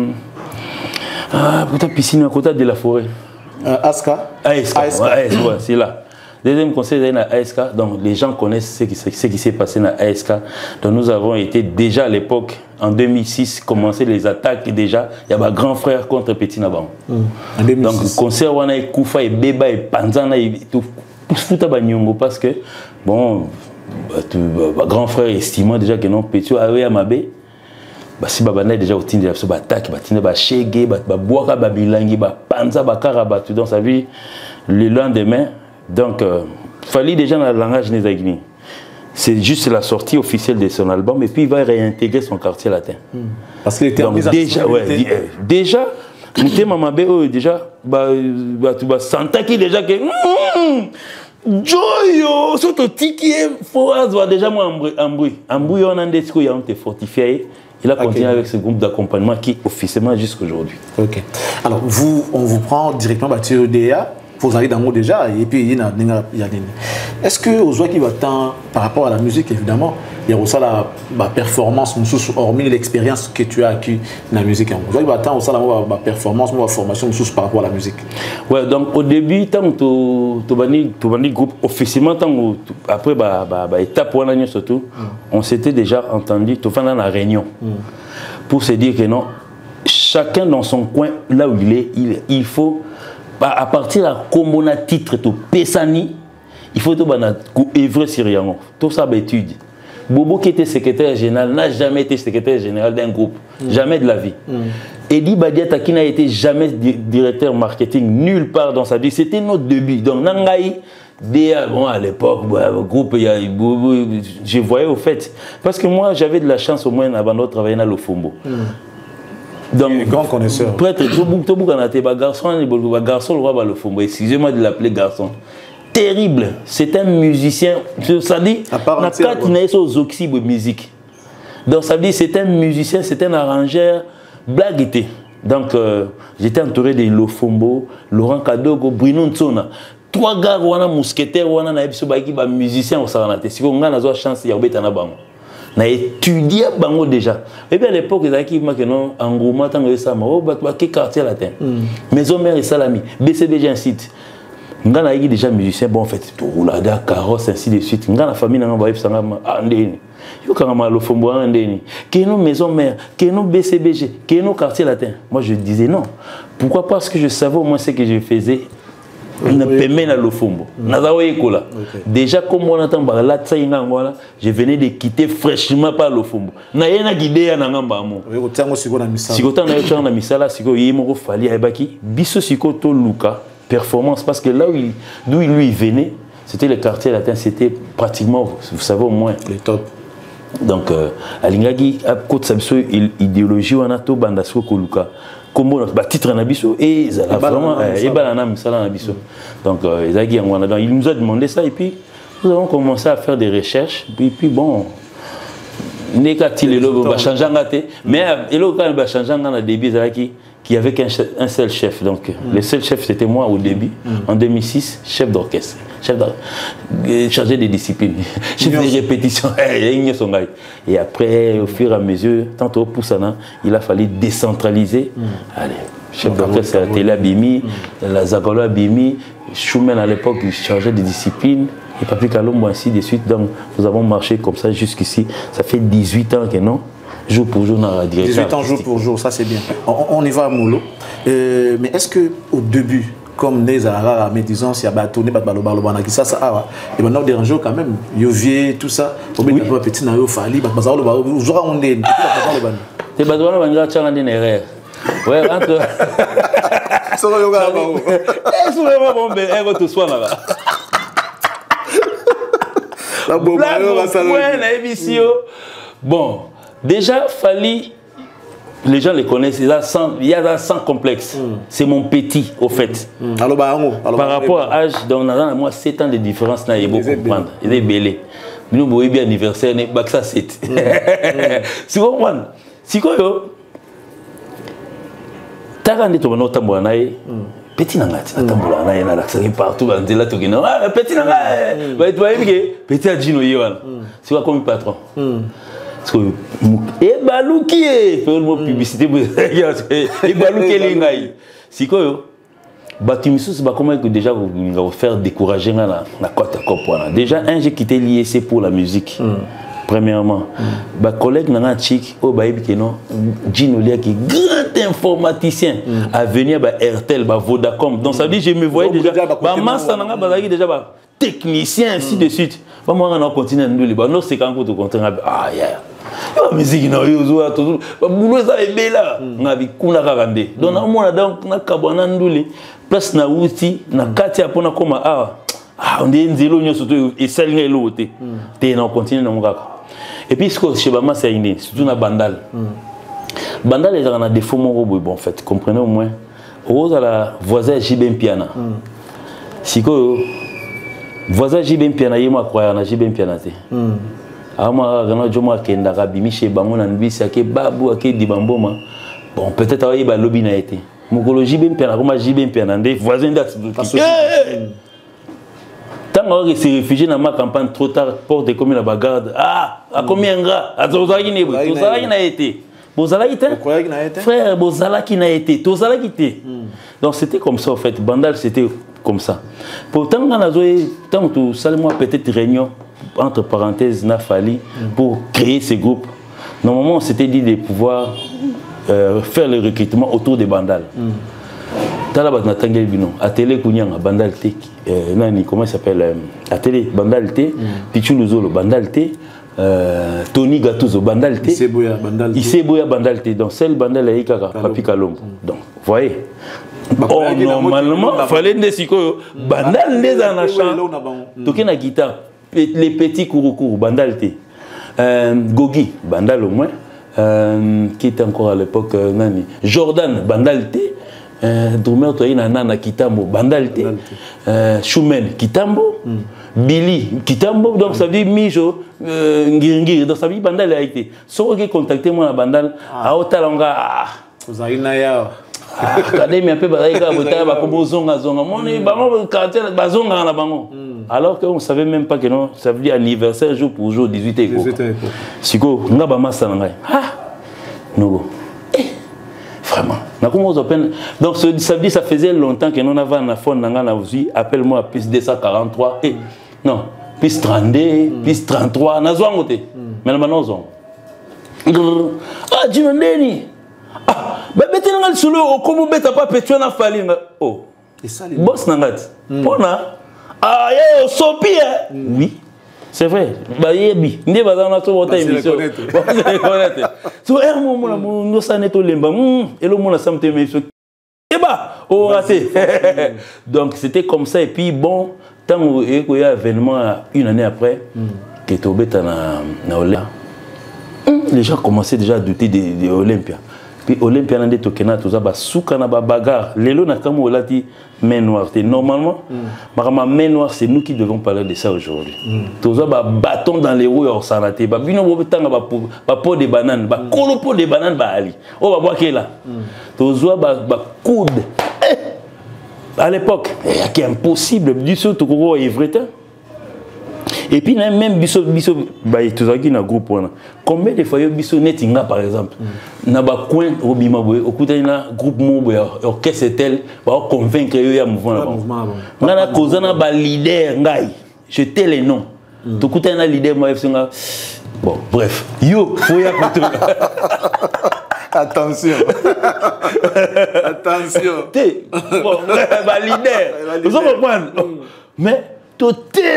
côté piscine à côté de la forêt. Aska. Ouais, c'est là. Deuxième conseil à ASK, donc les gens connaissent ce qui s'est passé dans ASK. Donc nous avons été déjà à l'époque, en 2006, commencé les attaques déjà. Il y avait un grand frère contre Petit Naban. Donc concert on a Koufa et Beba et Panzana et tout fouta banyongo parce que bon, grand frère estimant déjà que non Petit avait Amabé. Si babana déjà au tinde so attaque batine ba chege ba boaka ba bilangi ba panza ba karaba dans sa vie le lendemain. Donc, fallait déjà dans le langage Nézagini. C'est juste la sortie officielle de son album et puis il va réintégrer son quartier latin. Parce qu'il était déjà, déjà, déjà, tu vas sentir qu'il déjà que Joyo, surtout Tiki, faut déjà moi en bruit, on a des trucs qui ont fortifié. Il a continué avec ce groupe d'accompagnement qui officiellement jusqu'à aujourd'hui. Ok. Alors on vous prend directement à DA. Vous allez dans le mot déjà, et puis il y a des... Est-ce que aux qui va par rapport à la musique, évidemment, il y a aussi la performance, hormis l'expérience que tu as acquis dans la musique. Aux qui va aussi la performance, la formation par rapport à la musique. Ouais, donc au début, tant que tu groupe officiellement, après étape surtout, on s'était déjà entendu, tout dans la réunion, pour se dire que non, chacun dans son coin, là où il faut. À partir de la titre de Pessani, il faut œuvrer sur rien. Tout ça, étude. Bobo qui était secrétaire général n'a jamais été secrétaire général d'un groupe. Jamais de la vie. Eddie Badiata qui n'a été jamais directeur marketing nulle part dans sa vie. C'était notre début. Donc, Nangaï, bon, à l'époque, le groupe, je voyais au fait. Parce que moi, j'avais de la chance au moins avant de travailler dans le Fombo. Donc, grand connaisseur. Prêtre, tout garçon, le roi le fond. Excusez-moi de l'appeler garçon. Terrible. C'est un musicien. Ça dit, on a quatre aux oxybes de musique. Donc, ça dit, c'est un musicien, c'est un arrangeur. Blague était. Donc, j'étais entouré de Lofombo, Laurent Kadogo, Bruno Ntsona. Trois gars, on a mousquetaire, on a musicien au Saranate. Si on a la chance, il y a un bango. On a étudié bango déjà. Et bien à l'époque, il y a qui m'a dit non, en gros, moi, tant que ça, quel quartier latin. Maison mère et salami, BCBG, un site. On a déjà musicien, bon en fait, tout roulade, carrosse, ainsi de suite. On a la famille, on a eu ça, andéni. Yo quand on a le fombo andéni. Quel est nos maison mère, quel est nos BCBG, quel est nos quartiers latins. Moi je disais non. Pourquoi? Parce que je savais au moins ce que je faisais. Déjà, comme on entend je venais de quitter fraîchement par le Fombo. Performance, parce que là d'où il lui venait, c'était le quartier latin, c'était pratiquement, vous savez au moins, les top. Donc, à l'ingagi, à côté de l'idéologie, on a tout bandasko koluka. Comme titre nabiso et vraiment donc il nous a demandé ça et puis nous avons commencé à faire des recherches puis bon mais qui avait un seul chef donc le seul chef c'était moi au début en 2006 chef d'orchestre chargé des disciplines chef de répétition et après au fur et à mesure tantôt pour ça il a fallu décentraliser allez chef d'orchestre à Télé Bimi la Zagolo Bimi Schumann à l'époque chargé des disciplines et Papi Kalombo ainsi de suite donc nous avons marché comme ça jusqu'ici ça fait 18 ans que non jour pour jour dans la direction 18 ans jour pour jour ça c'est bien on y va à Molo mais est-ce que au début comme des rares médisance, il y a bâtonné, qui ça, et maintenant, dérange quand même. Yovier, tout ça. Au bout d'un petit naïo, Fali, aujourd'hui, on est. C'est pas droit, on va faire un erreur. Ouais, entre. Ça va, le gars, bon, déjà, Fali, les gens les connaissent, il y a sans complexe. C'est mon petit, au fait. Par rapport à l'âge, on a moi 7 ans de différence, il faut comprendre. Il est belé. Nous avons eu anniversaire, il y a 7. Si vous comprenez, si vous avez petit nangati atambola na yena lakisaki partout banzela tokina ah petit nangati ba toi yebike petit adjino yewana c'est quoi comme patron parce que e baluki e faire une publicité e baluki lingai sikoyo batimisusu ba comment que déjà vous faire décourager na côte à copwana déjà j'ai quitté l'IEC pour la musique. Premièrement, ma collègue Nana Chik, au Baïbike non, Gino Lia qui est grand informaticien, à venir à RTL, à Vodacom. Donc ça veut dire que je me voyais déjà, Massa Nana Bazaki déjà, technicien, ainsi de suite. Moi, on continue à nous les nous c'est quand on continue à ah yeah. La musique, non, il y a tout. Boulot ça est belle là. On a vu qu'on a regardé. Donc on a donc on a kabana nduli, place na outi, na katia pour na comme ah on dit nzelo nyo surtout et ça l'ingé l'autre. T'es on continue na mugaka. Et puis, ce que chez Bama, c'est surtout dans Bandal. Bandal, il y a un défaut, bon, en fait, comprenez au moins. Rose à la voisin Jibem Piana. Si que voisin Jibem Piana, il m'a croyé à Jibem Piana. Moi, je suis Kenda Rabimi chez Bangon, Anbis, Ake Babou, Ake Dibamboma. Bon, peut-être qu'il y a un lobby na été. Mon Jibem Piana, comme Jibem Piana, des voisins d'Atsuki. Tant qu'on s'est réfugié dans ma campagne trop tard, porte des communes à Bagarde. Ah, à combien de gars? À Tozala qui n'a été. Bozala qui été. Frère, Bozala qui n'a été. Tozala qui était. Donc c'était comme ça en fait. Bandal c'était comme ça. Pourtant, on a tant que seulement peut-être réunion entre parenthèses n'a fallu pour créer ces groupes. Normalement, on s'était dit de pouvoir faire le recrutement autour des Bandal. Talabat na tangel bino atelier kunyanga bandalité nani comment il s'appelle atelier bandalité Pichuluzolo bandalité Tony Gattuso bandalité Iseboya bandalité donc celle bandal ya ikaka Papi Kalombo donc voyez normalement fallait ndesiko bandal ndeza na chant toki na guitare les petits kourou bandalité Gogi bandal au moins qui était encore à l'époque nani Jordan bandalité Drumer toi ina nana Kitambo bandalité Choumen Kitambo Billy Kitambo donc ça veut dire Mijo Ngiri donc ça veut dire bandal a été so que contacter moi la bandal à Otalanga vous avez na ya académie un peu balaika bota ba ko zonga moni bango quartier bazonga na bango alors que on savait même pas que non ça veut dire anniversaire jour pour jour 18 et siko nga ba massa ngai no vraiment. Donc ça veut dire que ça faisait longtemps que nous avons un phone appelle-moi plus 243 non plus 32 plus 33 na zo ngote mais maintenant zo ah dino ndeni ah ba beti ngal solo okomo beta pa petio na fali oh boss nangati pona ah yo sopi oui. C'est vrai. Bayebi, ndé bazana to bota émission. So er mo mona no saneto lemba. Et le mona samte émission. Et bah, au raté. Donc c'était comme ça et puis bon, tant il y a événement une année après que Tobeta na Olympia. Les gens commençaient déjà à douter de Olympia. Puis Olympia n'a dit que tout ça ba souka na ba bagarre. Lelo na kamo olati main noire. Normalement, ma main noire c'est nous qui devons parler de ça aujourd'hui. Tout ça ba bâton dans les roues or sanaté. Ba bino bo tanga ba pot de banane, ba kolo pot de banane ba ali. Oh ba boire là. Tout ça ba coude. À l'époque, c'est impossible du tout tout ko evretin. Et puis même biso bah tout ça qui na groupe combien de fois biso netinga par exemple na ba coin obima boy okuta na groupe mo boy orchestre tel ba convaincre yo ya mouvement na na cause na ba leader ngai jeter les noms to kuta na leader mo bon bref yo faut ya Attention. Attention. Bon, leader. Vous comprenez? Mais nous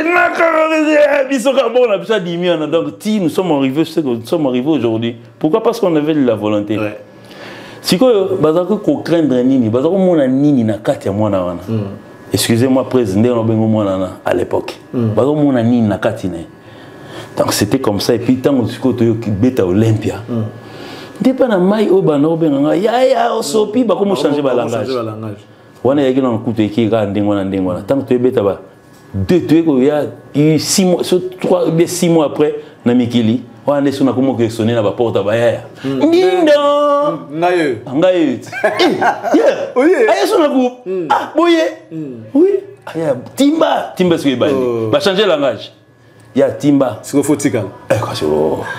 sommes arrivés aujourd'hui. Pourquoi? Parce qu'on avait de la volonté. Si vous craindre Nini, Nini na kati ya mwana wana. Excusez-moi président à l'époque. Nini na kati ne. Donc c'était comme ça et puis tant que tu beta Olympia. Depuis na mai obana obenga ya osopi ba comment changer ba langage. Wana yaki na kutu ki ga ndengwana ndengwana. Tant que tu beta ba 2 il y a 6 mois 3 ou 6 mois après na mikili. On est sur la commune qui sonne la porte à Bayer. Nindo! Ngaye. Ngaye. Yeah. Oui. Aïe sur le groupe. Ah, boye. Oui. Aïe, Timba. Timba sur les balles. Va changer le langage. Il y a Timba. C'est le football. Eh, quoi, c'est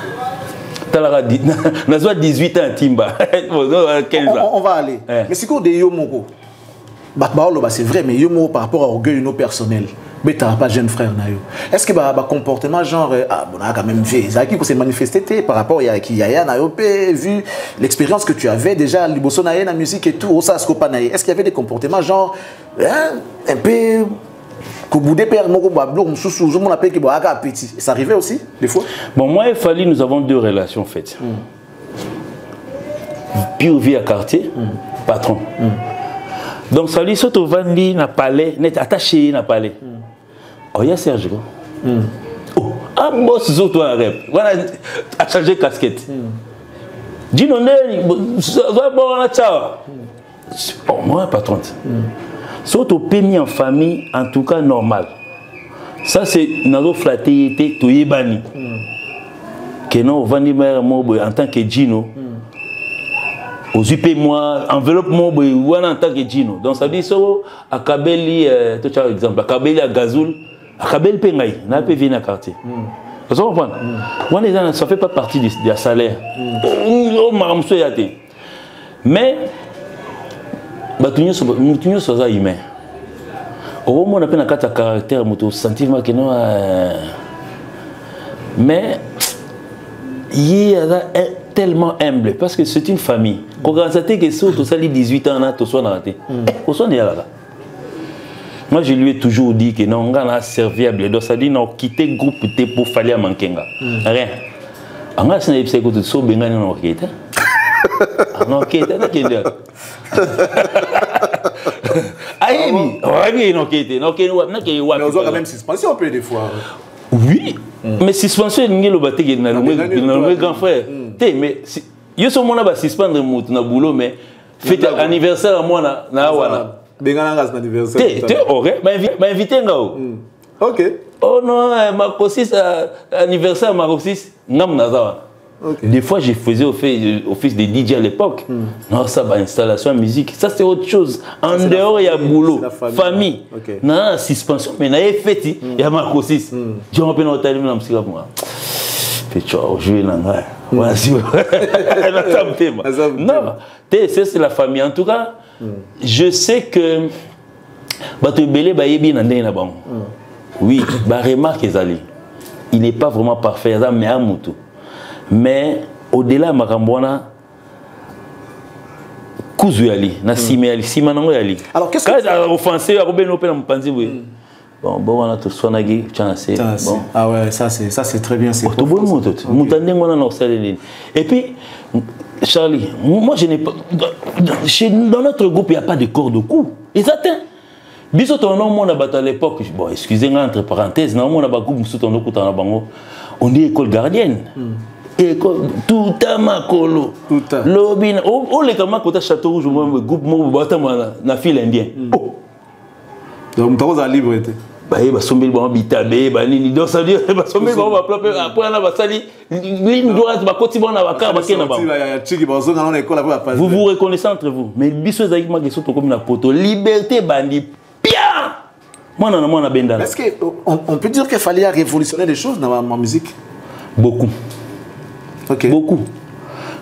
le. N'a 18 ans, Timba. 15 ans. On va aller. Mais c'est quoi des Yomoko? C'est vrai, mais Yomo par rapport à orgueil no personnel. Mais tu n'as pas jeune frère. Est-ce que le comportement genre, on a quand même vu, ça qui s'est manifesté par rapport à Yaya Nayopé, vu l'expérience que tu avais déjà, Liboso Naye, la musique et tout, est-ce qu'il y avait des comportements genre, un peu, que Boudé Père, on appelle qui est petit. Ça arrivait aussi, des fois? Bon, moi et Fali, nous avons 2 relations faites. Pure vie à quartier, patron. Donc, ça lui saute au Vandi, n'a palais, n'est attaché, n'a palais. Oh, il y a Serge. Oh, ah, boss, zoto un rep. Voilà, a changé casquette. Dis non, bon, moi, patron. Saute au péni en famille, en tout cas normal. Ça, c'est notre flatté, Toyebani. Que non, au Vandi, en tant que Gino. Aux UP, moi, enveloppe moi, en tant que Gino. Donc ça dit ça, à Kabeli, tu as un exemple, à Kabeli à Gazoul, à Kabeli Pengaï, n'a pas vu dans le quartier. Vous comprenez? Ça ne fait pas partie de la salaire. Mais, nous sommes humains. Au moins, on a un caractère, un sentiment que non. Mais, il y a tellement humble parce que c'est une famille. Quand on a que ça, 18 ans, tu sois raté. Moi, je lui ai toujours dit que non, on a serviable. Donc, ça dit, non, quitter le groupe pour faire à Mankenga. Rien. On a un psycho de so, ben, on a quitté. On a quitté, on a quitté. Aïe, on a quitté. On a quitté. Mais on a quand même suspension un peu des fois. Oui, mais suspension, il y a le grand frère. Mais je suis là suspendre mon boulot, mais fête anniversaire à moi na wana. Benga anniversaire. Tu aurais m'inviter ngao. OK. Oh non, ma cosis anniversaire ma cosis ngam nazawa. Des fois je faisais office de DJ à l'époque. Non, ça va installation musique, ça c'est autre chose. En dehors il y a boulot, famille. Non, suspension mais na fête, il y a ma cosis. Je me rappelle hôtel na musique moi. Tu as joué là. Non, c'est la famille. En tout cas, je sais que oui, remarque il n'est pas vraiment parfait, mais au-delà de Makambouana, alors qu'est-ce que tu as offensé à Robin Open bon, on a tout soigné, bon. Ah ouais, ça c'est très bien. C'est et puis, Charlie, moi je n'ai pas. Dans notre groupe, il n'y a pas de corps de cou. Et ça t'est. Bisous, à l'époque, bon, excusez-moi, entre parenthèses, on dit école gardienne. École, tout à ma colo. Tout à. Lobby, oh, les camarades, quand tu as château rouge, le groupe, na file indien. Donc, tu as liberté. Bah sommer bon bitabé bah ni donc ça dire bah sommer bon va après on va sali ligne droite bah côté bon na ba car ba kena ba vous vous reconnaissez entre vous mais biso za ma question comme na poto liberté bandi bien moi na benda. Est-ce que on peut dire qu'il fallait révolutionner des choses dans ma musique? Beaucoup. OK.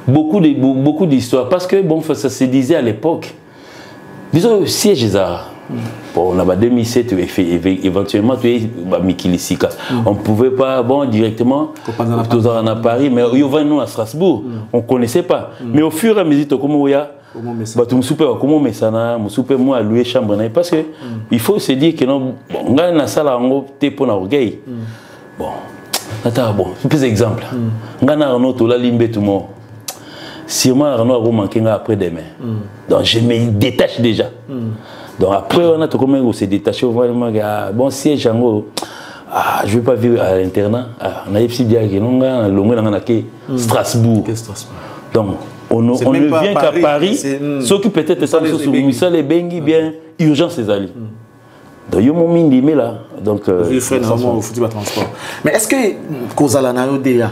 Beaucoup d'histoires parce que bon ça se disait à l'époque disons siège ça Bon, on a 2007, éventuellement, Mikilisika. On ne pouvait pas, bon, directement, tous à Paris, mais il y avait nous à Strasbourg. On ne connaissait pas. Mais au fur et à mesure, comment il y a, comment moi louer chambre, parce que il faut se dire que non, on a une salle en pour orgueil. Bon, attends, bon, un petit exemple. On a un autre là, limbe tout le monde. Sûrement, Arnaud a manqué après demain. Donc, je me détache déjà. Donc, après, on a tout comme on s'est détaché. Bon, si je ne vais pas vivre à l'internat. On a eu si bien que Strasbourg. Donc, on ne vient qu'à Paris, ce qui peut-être ça, les bengi bien urgence ces alliés. Donc, il y a mon mini là. Donc, mais est-ce que Kozalanayo déjà,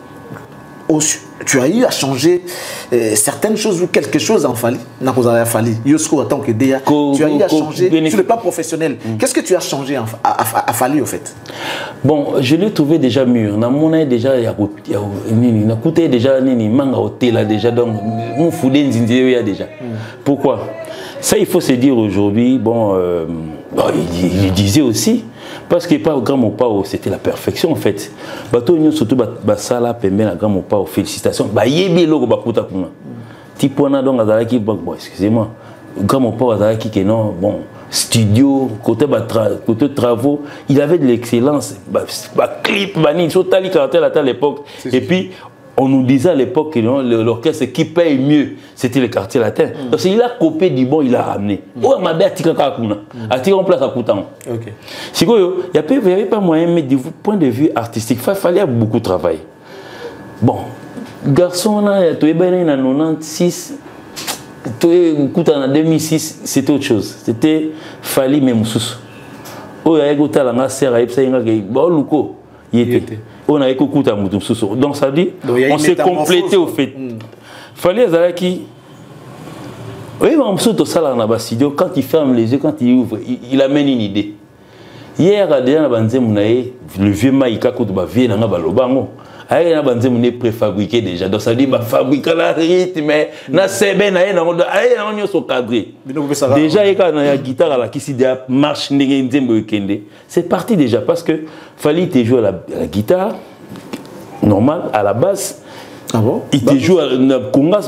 tu as eu à changer certaines choses ou quelque chose en Fali, Yosko en tant que DA, tu as eu à changer sur le plan professionnel. Qu'est-ce que tu as changé à Fali au fait? Bon, je l'ai trouvé déjà mûr. Déjà, il y a coûté déjà manga hôtel déjà, donc on foudé déjà. Pourquoi? Ça, il faut se dire aujourd'hui, bon, il disait aussi, parce que pas grand Mopao, c'était la perfection en fait. Bato surtout basala pembe na grand Mopao, félicitations. Ba yebi logo bakuta kuna. Tipona donc azalaki bon, excusez-moi. Grand Mopao azalaki que non, bon, studio, côté travaux, il avait de l'excellence, clip, bani, totali caractère à l'époque. Et puis on nous disait à l'époque que l'orchestre qui paye mieux, c'était le quartier latin. Donc il a copié du bon, il a ramené. Oh, ma bête, il a en place à Koutan. Il n'y avait pas moyen, mais du point de vue artistique, il fallait beaucoup travailler. Bon, garçon, tu es en 96, en 2006, c'était autre chose. C'était Fali Memoussous. Oh, il y a eu un serre, il était. On a écouté à Moutoum. Donc ça dit, on s'est complété au fait. Fallait Zalaki. Oui, quand il ferme les yeux, quand il ouvre, il amène une idée. Hier, le vieux Maïka vient dans Balobango. Il y a des préfabriqués déjà. Donc ça dit, fabriquer le rythme, na sebe na cadré. Déjà, il y a une guitare qui marche, c'est parti déjà parce que fallait te jouer à la guitare normale, à la basse. Ah bon? Il te joue à la congas,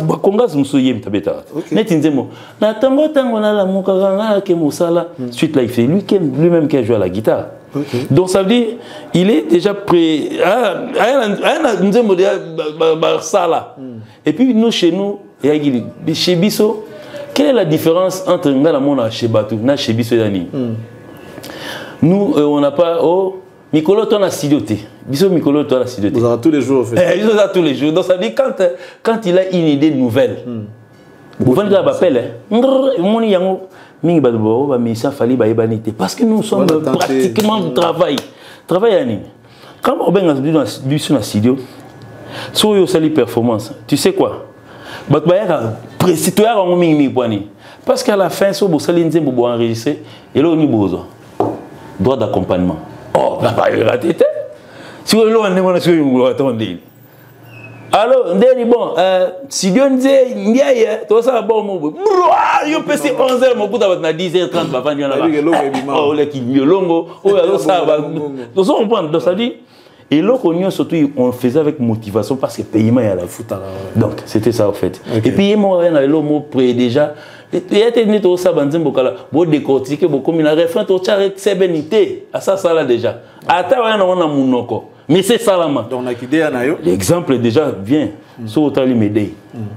suite là, il fait lui-même qui a joué à la guitare. Donc ça veut dire il est déjà prêt et puis nous chez nous chez Bisso, quelle est la différence entre Ngalamona chez Batou et chez Bisso Dani? Nous on n'a pas Mikolo ton a sidioté. Bisso Mikolo ton a sidioté. Vous avez tous les jours en fait. Ils ont tous les jours. Donc ça veut dire quand il a une idée nouvelle. Vous venez de la appel parce que nous sommes pratiquement de travail. Quand on a vu sur la studio, sur une performance, tu sais quoi? Parce qu'à la fin, si vous avez enregistré, et là, on a besoin droit d'accompagnement. Oh, on va pas rater. Si vous avez alors, bon, si Dieu nous dit, il y a tout ça, bon, je peux passer 11h, je peux passer 10h30, je donc ça dit, et là, surtout, on faisait avec motivation parce que le paiement est à la foot. Donc, c'était ça en fait. Et puis, il y a le mot près déjà. Il y a des gens qui décortiquer, comme il a refait tout ça, c'est bénité. À ça, ça là déjà. Attends, on a mon nom. Mais c'est ça là. Donc, l'exemple déjà vient sur Otali Médé.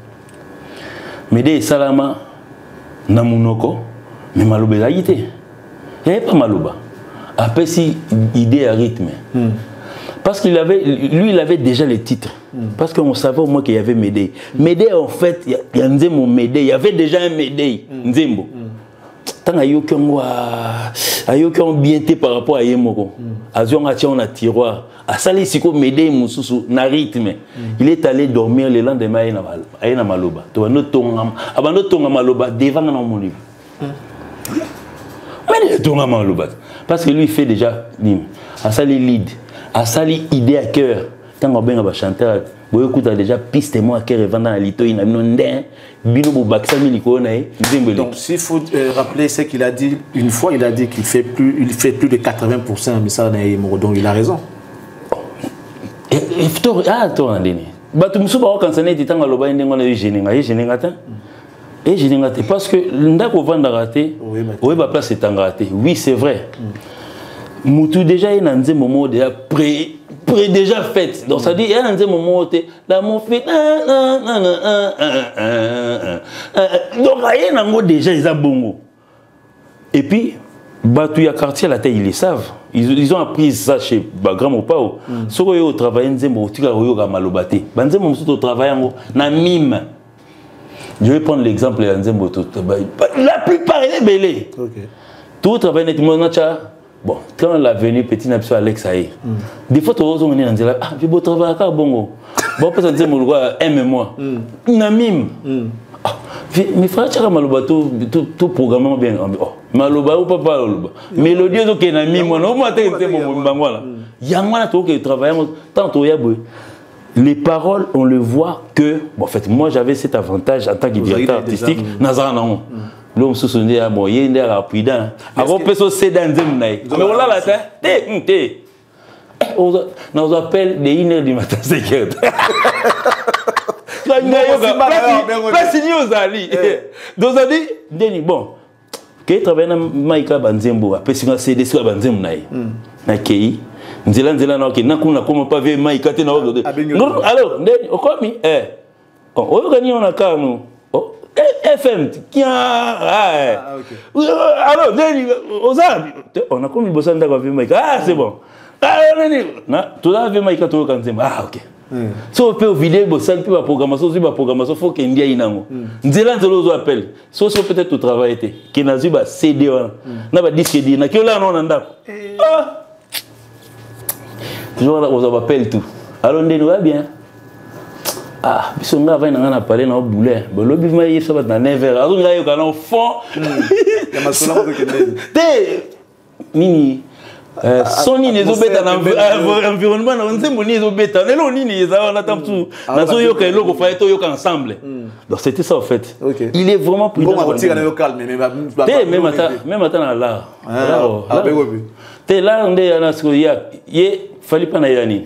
Médé Salama, Namunoko, mais Maloba l'a guité. Il n'y avait pas Maloba. Après, si idée à rythme. Parce qu'il avait, lui, il avait déjà les titres. Parce qu'on savait au moins qu'il y avait Médé. Médé, en fait, il y a Nzembo Médé. Il y avait déjà un Médé, Nzembo. Tant qu'il y a eu bien par rapport à Yemoko. Azion a tiré un tiroir. À Sali Siko Médé Moussou, na rythme. Il est allé dormir le lendemain à Yena Maloba. Tu vas noter Maloba devant mon livre. Mais il Maloba. Parce que lui, il fait déjà à Sali lead. À Sali idée à cœur. Quand on a chanté Boyo kuta déjà piste moi qui revend dans lito ina ndé bino bo baksa miliko na nzembo. Donc s'il faut rappeler ce qu'il a dit une fois, il a dit qu'il fait plus de 80% mais ça donc il a raison. Attends ndeni. Batu musuba okansana titanga loba ndengo na yejenga ta. Et je n'ai raté parce que ndako vanda raté, oui ba place est raté. Oui, c'est vrai. Moutou déjà il a un moment déjà déjà fait. Donc ça dit il y a un moment où l'amour fait donc il y a un déjà ils a bongo. Et puis Batu ya quartier la taille ils le savent. Ils ont appris ça chez Bagram ou pas. Ce que yo travailler nzembo tika yo ga malobate. Banzembo musuto travailler ngo na mime. Je vais prendre l'exemple de Nzembo. La plupart est belé. Tout travail net. Bon, quand la venue petit n'absolu Alex Aïe. Des fois, tu as dit ah, je vais travailler à bongo. Bon, parce que Nzembo aime-moi. Namim. Mes frères, tu as malobato tout programmement bien. Maloba ou pas maloba. Mélodie donc namim moi non moi t'es Nzembo bangwala. Yangwana to que travailler tant to yabwe. Les paroles, on le voit que, bon, en fait, moi j'avais cet avantage en tant que directeur artistique. L'homme se souvenait à moi, il y a un rapide. Avant, on peut se céder dans un Mais on l'a là, on appelle des 1h du matin, c'est que. Donc, ça dit, bon, qui travaille dans Maïka Banzembo, après, c'est des soins Banzembo. Nzela na ok nakuna koma pas ve maika te na odo non alors ndeni okomi oyo gani on a kanu FM qui a alors ndeni ozabi on a komi bosanda kwa ve maika c'est bon nani na tu la ve maika to kanzema ok so pe vidéo bosanda pe ba programmation faut que ndia inango nzela nzelo appel so peut-être au travail été qui na zuba CD na ba disque di na ki ola non ndako toujours on appelle tout. Alors on dit bien. Ah, si on va na parler na boulet. Bon le bif mai ça va dans 9h. Alors on va au fond. Ya masolo ko kende. Té nini soni les obeta na environnement na nzembo ni obeta. Lelo nini za na tamtu. Na so yo ka eloko fa eto yo ka ensemble. Donc c'était ça en fait. Il est vraiment plus bon à tirer na yo calme mais même attends là. Ah té là on est na so ya fallait pas na yani.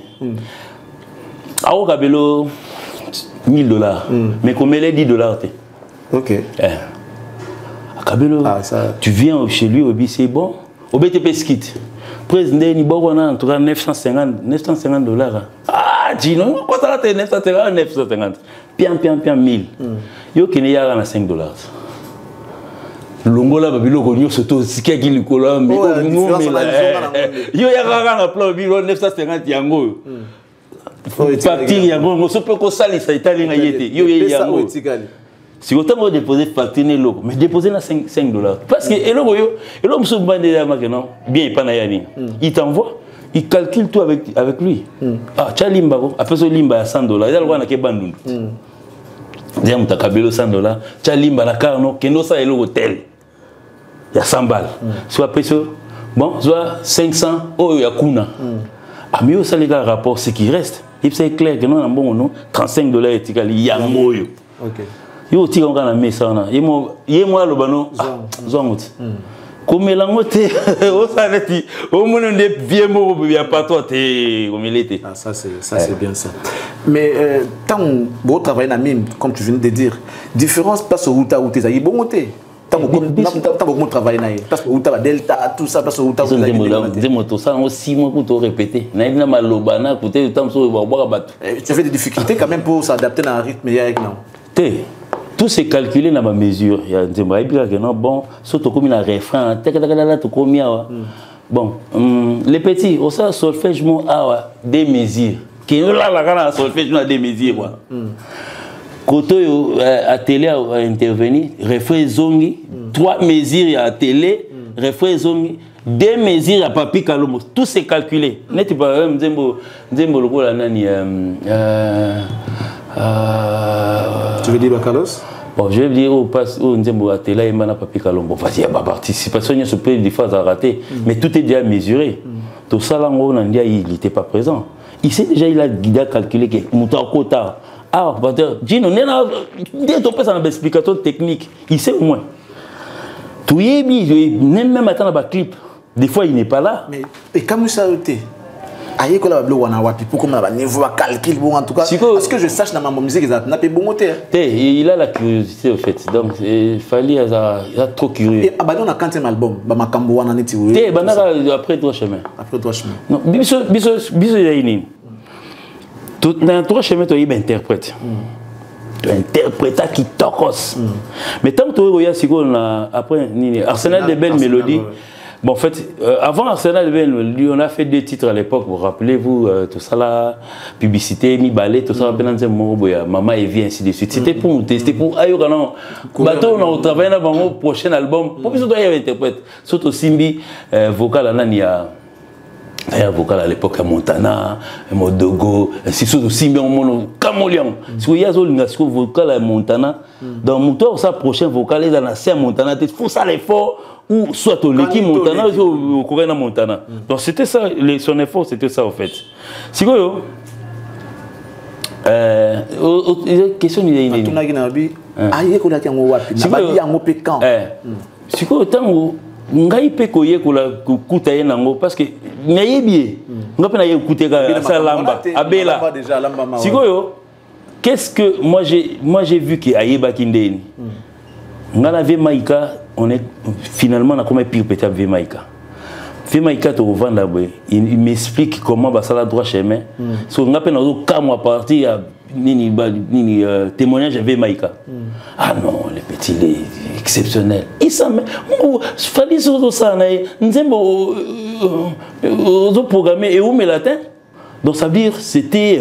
Awo kabelo $1000 mais comme elle est $10 té. OK. Kabelo tu viens chez lui au c'est bon. Au BTP skit. Président ni bokona en tout cas $950. Ah, dis non, quoi ça là 950. Pian 1000. Yo kene ya na $5. Longola babilo ko nyoso to sikia ki likola mais yo ya kaka na plan biro 950 yango facture yango mo so pe ko salisa itali na yete yo yango si autant vous déposer facture ne loko mais déposer na $5 parce que eloko yo eloko so bande ya makeno bien pas na yani il t'envoie il calcule tout avec lui ah chalimba ko après so limba ya $100 il a le droit na ke bandundu dia mutakabelo $100 chalimba la carno kendo sa eloko tel il y a 100 balles. Soit après ça, bon, soit 500, oh, il y a Kuna. Ah, mais ça, les gars, rapport, ce qui reste. C'est clair que nous, on a bon, $35 et il y a un mot. Ok. Yo, tu as un message. Il y a moi, le bano, Zongout. Comme il a monté, au salati, au moins des vieux mots, il n'y a pas toi, comme il était. Ah, ça, c'est bien ça. Mais tant que vous travaillez dans la mime, comme tu viens de dire, différence place au Outa ou tes aïe, bon, tant que vous travaillez dans la place au Outa, Delta, tout ça, place au Outa. Dis-moi, ça, on 6 mois pour te répéter. Naïna malobana, écoutez, le temps sur le bois, battu. Tu as fait des difficultés quand même pour s'adapter à un rythme avec nous. Tout c'est calculé dans ma mesure. Il y a des moyens que non, bon, surtout comme il a un refrain, bon, les petits, au sein solfège, des mesures. Qui là, la solfège, des mesures. Quand à télé a intervenu, refrain zongi, 3 mesures à télé, refrain zongi, 2 mesures à papi kalomo. Tout c'est calculé. N'est-ce pas, Nzembo le rôle à Nani. Tu veux dire Bakalos? Bon, je vais dire au Nzembo à télé, il m'a pas papi kalombo. Il y a ma participation, il y a ce peu de phases à rater, mais tout est déjà mesuré. Tout ça, là, il n'était pas présent. il sait déjà, il a calculé que Moutaokota. Ah, Gino, dès que tu as une explication technique, il sait au moins. Tu es bien, même attendre dans le clip, des fois il n'est pas là. Mais et comme ça a été, aïe que la bleu wana wapi pour comme la niveau calcul bon en tout cas. Parce que je sache dans ma musique ils n'a pas bon moteur. Il a la curiosité au fait, donc il fallait il a trop curieux. Et abandonne un quatrième album, bah ma cambo wana neti oui. Après 3 chemins. Après 3 chemins. Non, biso il a une. Dans 3 chemins tu es interprète. Tu interprète qui tocos. Mais tant que tu regardes après Arsenal de belles mélodies. Bon, en fait, avant Arsenal de belles mélodies, on a fait 2 titres à l'époque. Vous rappelez-vous tout ça là, publicité, mi ballet, tout ça. Maman et vie ainsi de suite. C'était pour nous tester, pour ailleurs bateau on travaille dans mon prochain album. Pour que tu sois interprète, surtout Simbi vocal là il y a un vocal à l'époque à Montana, à Modogo, ainsi de suite, Simbi en mono, Camolian. Si vous avez un vocal à Montana, dans mon tour, ça prochain vocal est dans la scène Montana, il faut ça l'effort, ou soit au l'équipe Montana, ou au Coréen Montana. Donc c'était ça, son effort, c'était ça en fait. Si vous question il est si vous ngai pe koye kula kuta ye nango parce que nayebi nga pe na ye kuteka sa lamba abela sikoyo qu'est-ce que moi j'ai vu que ayeba kindeni nga na ve maika on est finalement na comme pire peut-être ve maika to vendre il m'explique comment ba sala droit chemin so nga pe na ka moi partir nini témoignage ve maika ah non le petit il est exceptionnel il s'en fallait ça nzembo programmé et où mais latin donc ça veut dire c'était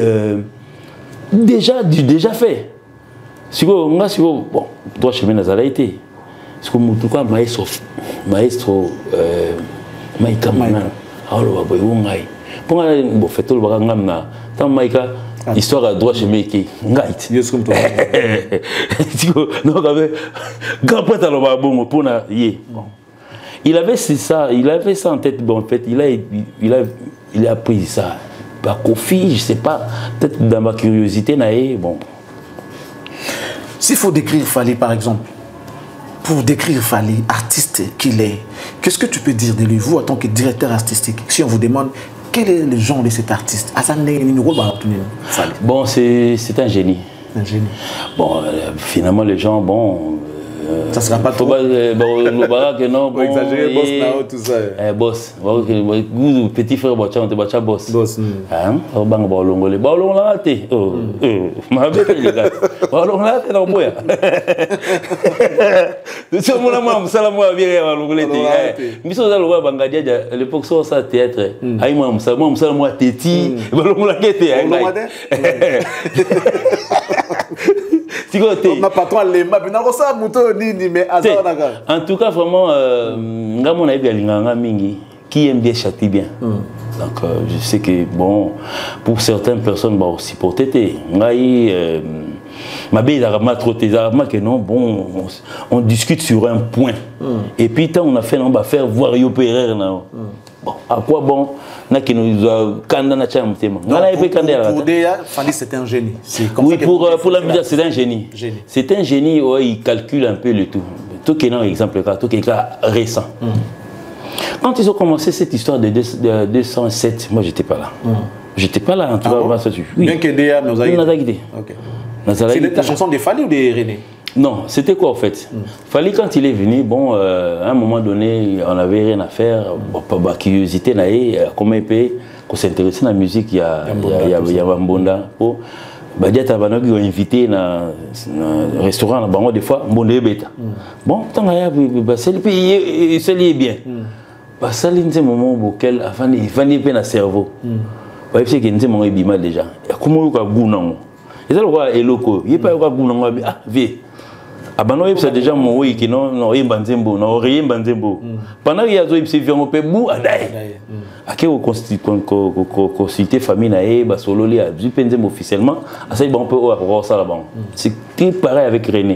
déjà fait si vous bon droit chemin nazala été parce que mutuka maestro maika mana alors ba yo ngai pour bon fait tout le bagam na tant maika histoire à droit chemin qui ngait yes comme toi non grand prêtre alors ba bon pour na yé il avait ça en tête bon en fait il a pris ça par Kofi je sais pas peut-être dans ma curiosité naé bon s'il faut décrire Fally par exemple pour décrire Fally artiste qu'il est qu'est-ce que tu peux dire de lui vous en tant que directeur artistique si on vous demande quel est le genre de cet artiste? Bon, c'est un génie. Un génie. Bon, finalement, les gens, bon... ça sera pas trop. Non, exagérer, boss, là, tout ça. Boss. Petit frère, boss. Boss. Hein? Ballon là, t'es. Oh, ma bête, les gars. Ballon là, t'es dans le bois. C'est mon amour, ça, la moi, bien, mais ça, le roi Bangadia, à l'époque, ça, théâtre. Aïe, moi, téti. Ballon là, t'es. En tout cas, vraiment, qui aime bien châtie bien. Donc, je sais que, bon, pour certaines personnes, bon, aussi pour tété, ma belle que non, bon, on discute sur un point. Et puis, tant on a fait, on va faire voir Yoperer. Bon, à quoi bon? Pour Déa, Fally c'était un génie. Oui, pour la musique, c'est un génie. C'est un génie, ouais, il calcule un peu le tout. Tout qui est un exemple, tout qui est récent. Quand ils ont commencé cette histoire de 207, moi j'étais pas là. J'étais pas là en tout cas. Bien que Déa nous a guidé. C'est la chanson de Fally ou de René? Non, c'était quoi en fait? Fally quand il est venu, bon, à un moment donné, on n'avait rien à faire. Bon, par curiosité, comment il peut s'intéresser à la musique, il y a Mbonda. Badia Tabanogi ont invité dans un restaurant, des fois, Mbonda et Beta. Bon, tant que ça lié bien. Ça c'est un moment auquel il fallait bien le cerveau. Il faut que nous ayons un déjà. Comment il y a un goût? Et ça, il n'y a pas de goût. Ah, viens. Abano c'est déjà mon oui qui non banzembo non rien banzembo pendant qu'il y a zo c'est vion pe bou adai ake au constituer famille nae ba solo li a penzembo officiellement ça bon peut avoir ça là-bas c'est pareil avec René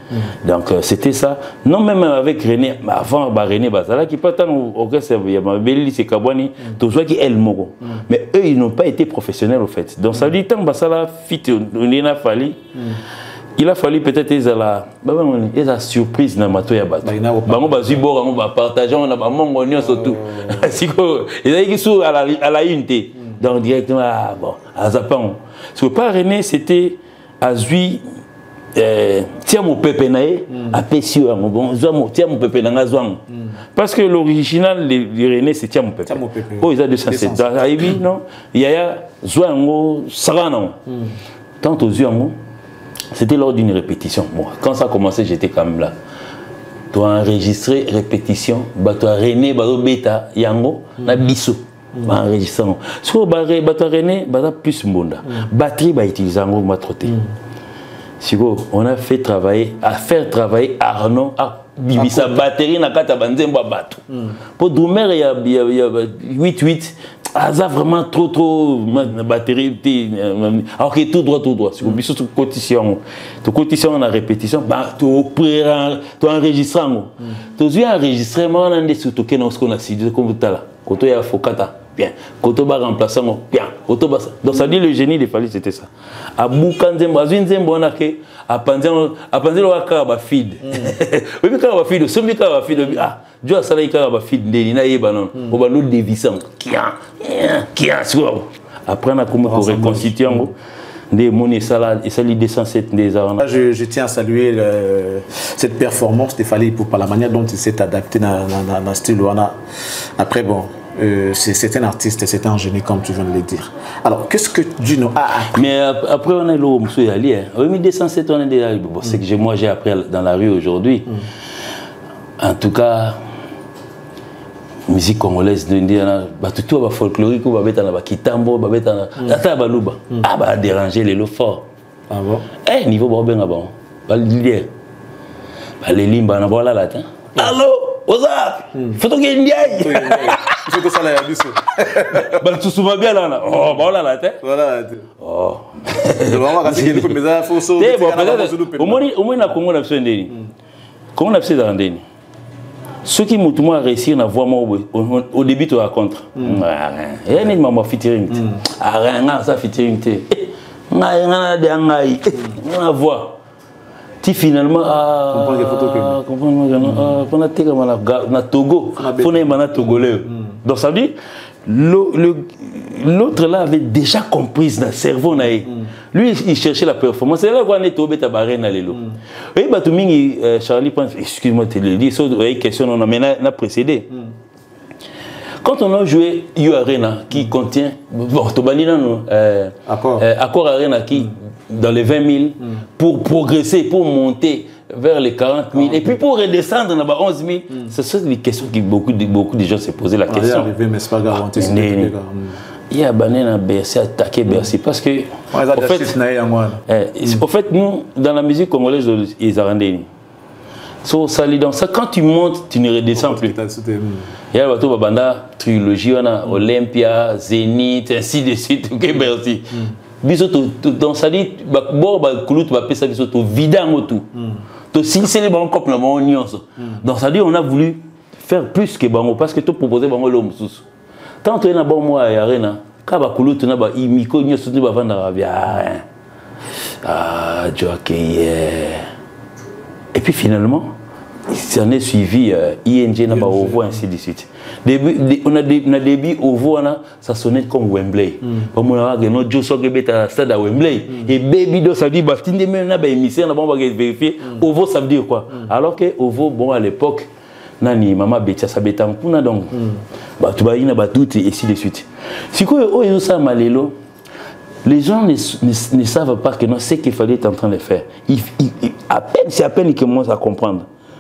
Donc c'était ça. Non, même avec René, avant René Bazala, qui pas tant au orchestre, il y a Mabeli, c'est Kabouani, tout ça qui est le Moro. Mais eux, ils n'ont pas été professionnels au fait. Donc ça dit, tant Bazala, fit, il a fallu. Il a fallu peut-être ils a surprise dans Mato ya Bato. Bango bazu bora on va partager on a ba mongo nyo surtout. Siko ils a qui sous à la unité. Donc directement bon à Zapan. Ce pas René c'était Azui tiens mon pépé naé à Pessio bon tiens mon pépé na Zwang. Parce que l'original de René c'est tiens mon pépé. Oh ils a 207 Aibi non. Il y a Zwango Sarano. Tant aux yeux c'était lors d'une répétition. Bon, quand ça a commencé, j'étais quand même là. Tu as enregistré répétition, tu as René, Beta, Yango, Nabiso. Enregistrant. Sur René, plus Mbonda. Batterie, utiliser Yango, Matroté. On a fait travailler, Arnaud à sa batterie, na kata banzemba bato. Pour Doumer, il y a 8-8. Ah, ça vraiment trop de batterie. Alors que tout droit. Si vous avez une cotition en répétition, tu enregistrement. Tu as enregistrement, on a des sous-toquets dans ce qu'on a dit, comme vous là. Quand il y a Fokata, bien. Quand on va remplacer, bien. Donc ça dit le génie des Fali, c'était ça. À Boukanzembo, à Zinzembo, on a que à Panzembo, le Karaba feed. Oui, mais Karaba feed, ce qui Karaba feed, ah, Dieu a salé Karaba feed, Nina Yebanon, on va nous dévisser. Après, on a commencé à reconstituer. Je tiens à saluer cette performance de Fali pour la manière dont il s'est adapté dans le style. Après, bon, c'est un artiste, c'est un génie, comme tu viens de le dire. Alors, qu'est-ce que Juno a appris? Mais après, on est là où je suis allé. En 1207, on est déjà. C'est que moi, j'ai appris dans la rue aujourd'hui. En tout cas, musique congolaise tout va folklorique va mettre na kitambo va mettre na ata baluba va déranger les lots forts. Ah bon? Eh niveau ba benga bon ba leader ba les limba na bola latin. Allô oza photo ke ndiaye photo sala ya biso ba tsusuba bien là oh bola latin voilà oh vraiment kasi ke ko meza foso au moins na Congo na biso ndeni Congo na biso ndeni. Ceux qui m'ont réussi à voir au début tu racontes. Il y a une maman featuring. Rien ça featuring. On a voix. Tu finalement na Togo, togolais. Donc ça dit l'autre là avait déjà compris dans le cerveau. Lui, il cherchait la performance. C'est là qu'on est tombé à barrer dans les lots. Et Charlie pense, excuse-moi de te le dire, c'est une question on a précédé. Quand on a joué U Arena qui contient, bon, Accord Arena qui dans les 20 000 pour progresser, pour monter vers les 40 000 et puis pour redescendre dans les 11 000, ce sont des questions que beaucoup de gens se posaient la question. Il y a Banana Bercy, attaqué Bercy parce que au fait, nous, dans la musique congolaise, ils ont rendu. Dans ça, quand tu montes, tu ne redescends plus. Il y a la trilogie, on a Olympia, Zénith, ainsi de suite, Bercy. Dans ça, dit, donc ça dit, on a voulu faire plus que Bango parce que tu proposais Bango l'homme. Tant que tu es dans moi à Arena, quand tu es dans Imiko, tu es dans ah, et puis finalement, ça n'est suivi ING, ainsi de suite. On a début au voix, ça sonnait comme Wembley. On a un stade à Wembley. Et Baby Do, ça dit, on a émission, on va vérifier. Ovo, ça veut dire quoi? Alors que Ovo, bon, à l'époque, Nani, maman Betia, ça bêta, donc, tu vas y avoir tout et ainsi de suite. Si vous ça malélo, les gens ne savent pas que ce qu'il fallait être en train de faire. C'est à peine qu'ils commencent à comprendre.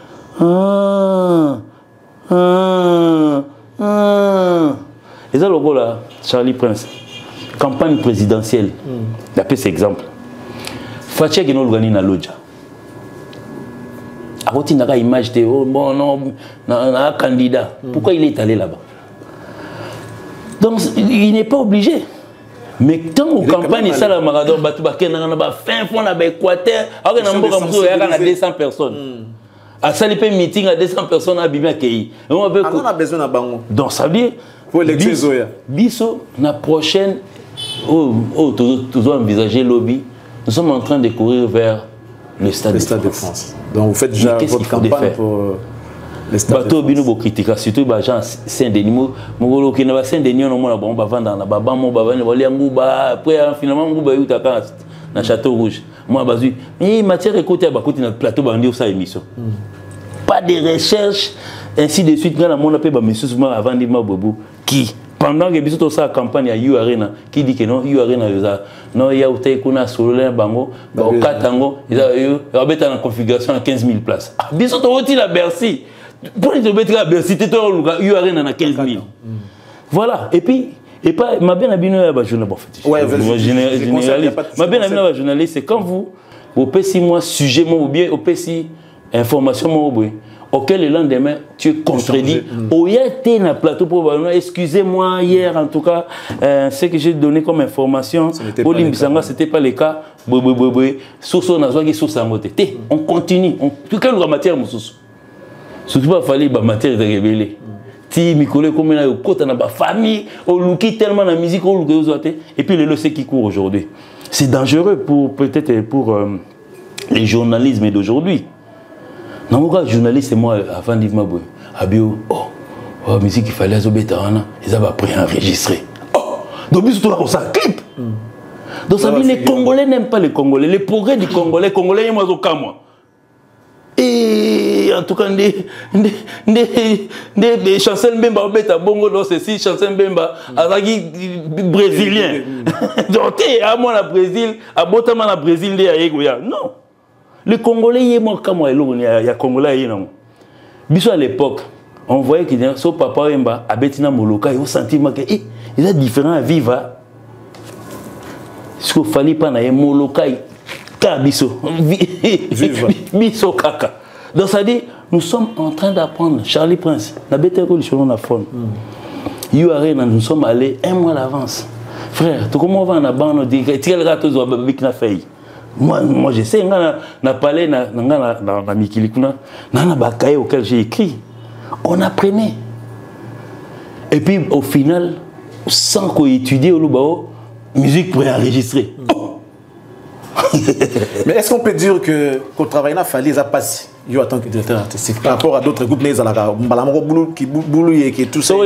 Et ça, le là, Charlie Prince, campagne présidentielle, d'après cet exemple, Fatia qui nous organise dans l'Odja. Il a une image de bon non, un candidat. Pourquoi il est allé là-bas? Donc il n'est pas obligé. Mais quand on campagne ça la Maradon batu bakena na ba fin fond na ba Équateur, alors na mboka muso ya na 200 personnes. À ça les meeting à 200 personnes à Bimia Kei. On a besoin na bango. Donc ça veut dire pour élection zoya. Biso na prochaine toujours envisager lobby. Nous sommes en train de courir vers le Stade de France. Donc vous faites déjà votre campagne pour le Stade de France. Bateau bino critique surtout ba gens Saint-Denis mo ki na Saint-Denis on mona ba vendre na ba mo ba vendre ba liangu ba après finalement nguba yuta ka na Château Rouge. Moi bazui mais matière écoutée ba côté na plateau ba ndio ça émission. Pas de recherche ainsi de suite quand la monde appelle ba monsieur souvent avant de bobo qui pendant que biso to sa campagne à U Arena qui dit que non U Arena non il y a outé kuna solo bango ba okatango ils a beta en configuration à 15 000 places biso to oti la Bercy pour les beta la Bercy to U Arena na 15 000 voilà et pas ma bien abino ya ba journaliste bon ma bien abino ba journaliste c'est quand vous au PC moi sujet moi ou bien au PC information moi ou auquel le lendemain tu es contredit. Au été na plateau pour excusez-moi hier en tout cas ce que j'ai donné comme information au Limbisanga c'était pas le cas. Soso na zoaki soso ngote. On continue. Tout quelle matière mususu. Surtout pas fallait ba matière de révéler. Ti mikole comme na kota na ba famille, au luki tellement la musique au luki ozote et puis le c'est qui court aujourd'hui. C'est dangereux pour peut-être pour les journalismes d'aujourd'hui. Non, moi, journaliste, moi, avant de m'abouer, Abio, oh, musique, il fallait Zobeta, ils avaient préenregistré. Oh, donc, ils sont là, ça clip. Donc, ça veut dire les Congolais n'aiment pas les Congolais. Les progrès du Congolais, Congolais, ils sont comme moi. Et en tout cas, des chansons Mbemba, Beta, Bongo, non, c'est si, chansons Mbemba, Azagi, brésilien. Donc, à moi, le Brésil, à Botama, le Brésil, non. Les Congolais, il y a Congolais, Biso à l'époque, on voyait qu'il y a son papa Emba, à Betina Moloka, il y a un sentiment qu'il est différent à vivre. Ce qu'il fallait pas na Moloka, Biso, Biso Kaka. Donc ça dit, nous sommes en train d'apprendre. Charlie Prince, la bête révolution on a faune. Nous sommes allés un mois à l'avance. Frère, tu comment on va en abandon, tu quel gâteau doit avec na feuille. Moi je sais, on a parlé dans Mikilikuna, dans la bakaye auquel j'ai écrit, on apprenait. Et puis au final, sans qu'on étudie au Lubao, musique préenregistrée. Mais est-ce qu'on peut dire qu'au travail, il a fallu les passer en tant que directeur artistique par rapport à d'autres groupes, qui tout ça?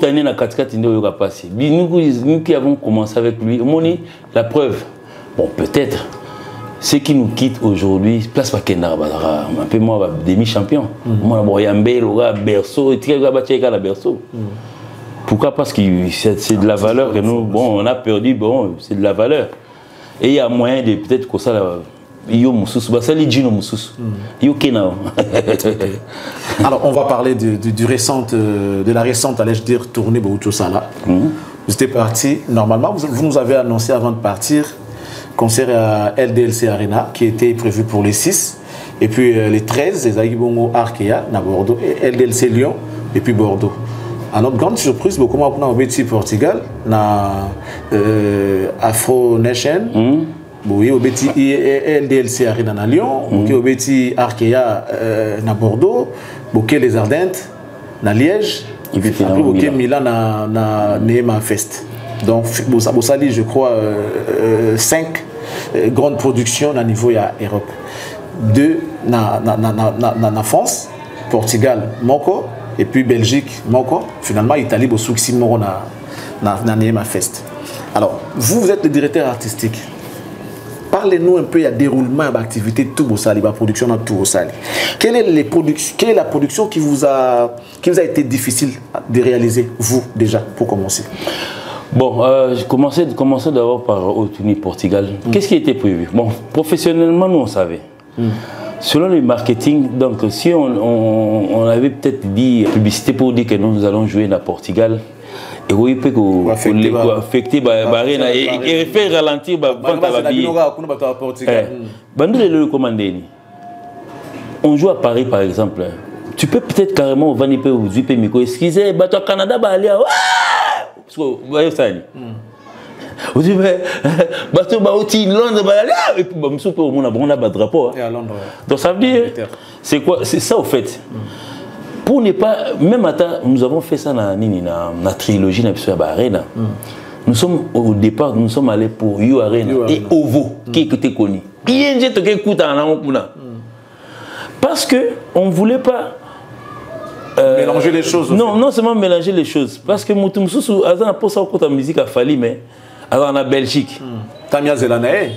Nous qui avons commencé avec lui, la preuve, bon peut-être. Ceux qui nous quittent aujourd'hui, place pas Kenda Badara, un peu moi demi-champion. Moi, Boyambe, Laura, Berceau, et la Berceau. Pourquoi? Parce que c'est de la valeur que nous, bon, on a perdu, bon, c'est de la valeur. Et il y a moyen de peut-être que ça, yo Moussous, ça les Gino Moussous, yo Kena. Alors, on va parler de la récente, allais-je dire, tournée Boucho Sala. Vous étiez parti, normalement, vous nous avez annoncé avant de partir. Concert à LDLC Arena qui était prévu pour les 6 et puis les 13 les Aïbongo Arkea à Bordeaux et LDLC Lyon et puis Bordeaux. À notre grande surprise, beaucoup moins qu'on a au Portugal na Afro Nation, oui au LDLC Arena à Lyon, au Betty Arkea à Bordeaux, bouquet les Ardentes à Liège et puis après bouquet Milan à Neema Fest. Donc, Bossali, je crois, 5 grandes productions à niveau Europe. 2 en France, Portugal, Moko, et puis Belgique, Moko. Finalement, Italie, Bossouxi, Moko, na Neema Fest. Alors, vous êtes le directeur artistique. Parlez-nous un peu, il y a déroulement d'activité de tout Bossali, la production dans tout Bossali. Quelle est la production qui vous a été difficile de réaliser, vous, déjà, pour commencer? Bon, je commençais d'abord par Otuni Portugal. Qu'est-ce qui était prévu? Bon, professionnellement, nous, on savait. Selon le marketing, donc, si on avait peut-être dit publicité pour dire que nous allons jouer dans Portugal, et oui, peut affecter et faire ralentir on joue à Paris, par exemple. Tu peux peut-être carrément vendre ou Miko. Excusez, au Canada, Vous dites, bateau baouti Londres, et puis on a un drapeau. Et à Londres. Donc ça veut dire, c'est quoi? C'est ça au fait. Pour ne pas, même attends, nous avons fait ça dans la trilogie de Arena. Nous sommes au départ, nous sommes allés pour You Arena et Ovo, qui était connu. ING te écoute en parce que on ne voulait pas mélanger les choses. Non, non seulement mélanger les choses. Parce que Moutoumsou, Azan pour ça qu'on musique à Fali, mais en Belgique. Tamia Zelanae.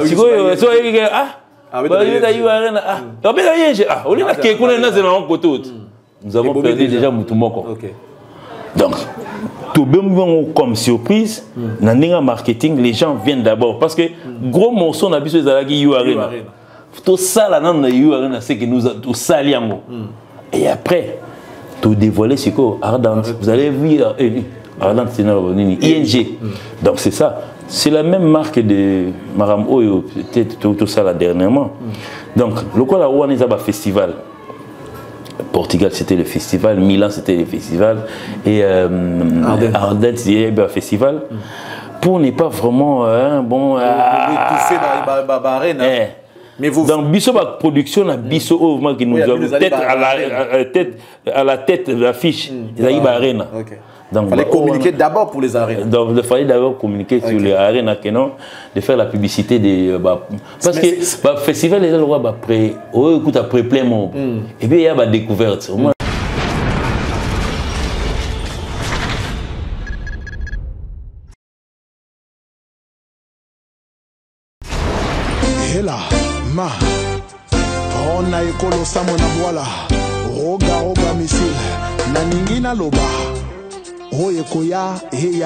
Nous avons perdu déjà Moutoumoko. Donc, tout bien comme surprise, dans le marketing, les gens viennent d'abord. Parce que gros morceau, on a vu sur les You Arena. Tout ça, là, dans You Arena, c'est que nous avons sali. Et après, tout dévoiler, c'est quoi Ardent. Vous allez voir, Ardent, c'est ING. Donc, c'est ça. C'est la même marque de Maram Oyo, tout ça, là, dernièrement. Donc, le quoi, là, où on est à festival. Portugal, c'était le festival. Milan, c'était le festival. Et Ardent, c'était le festival. Pour ne pas vraiment bon. Étouffer dans la arène. Mais vous... Donc, Bisso, la production, Bisso, qui nous a à la tête de l'affiche, il y a arène. Il fallait communiquer d'abord pour les arènes. Donc, il fallait d'abord communiquer sur les arènes, de faire la publicité des. Parce que le festival, les gens après, écoute, après plein monde. Et puis, il y a des découvertes. Hela, ma, on a écolo samona boala, roga roga missile, naningina loba, oye koya, heya.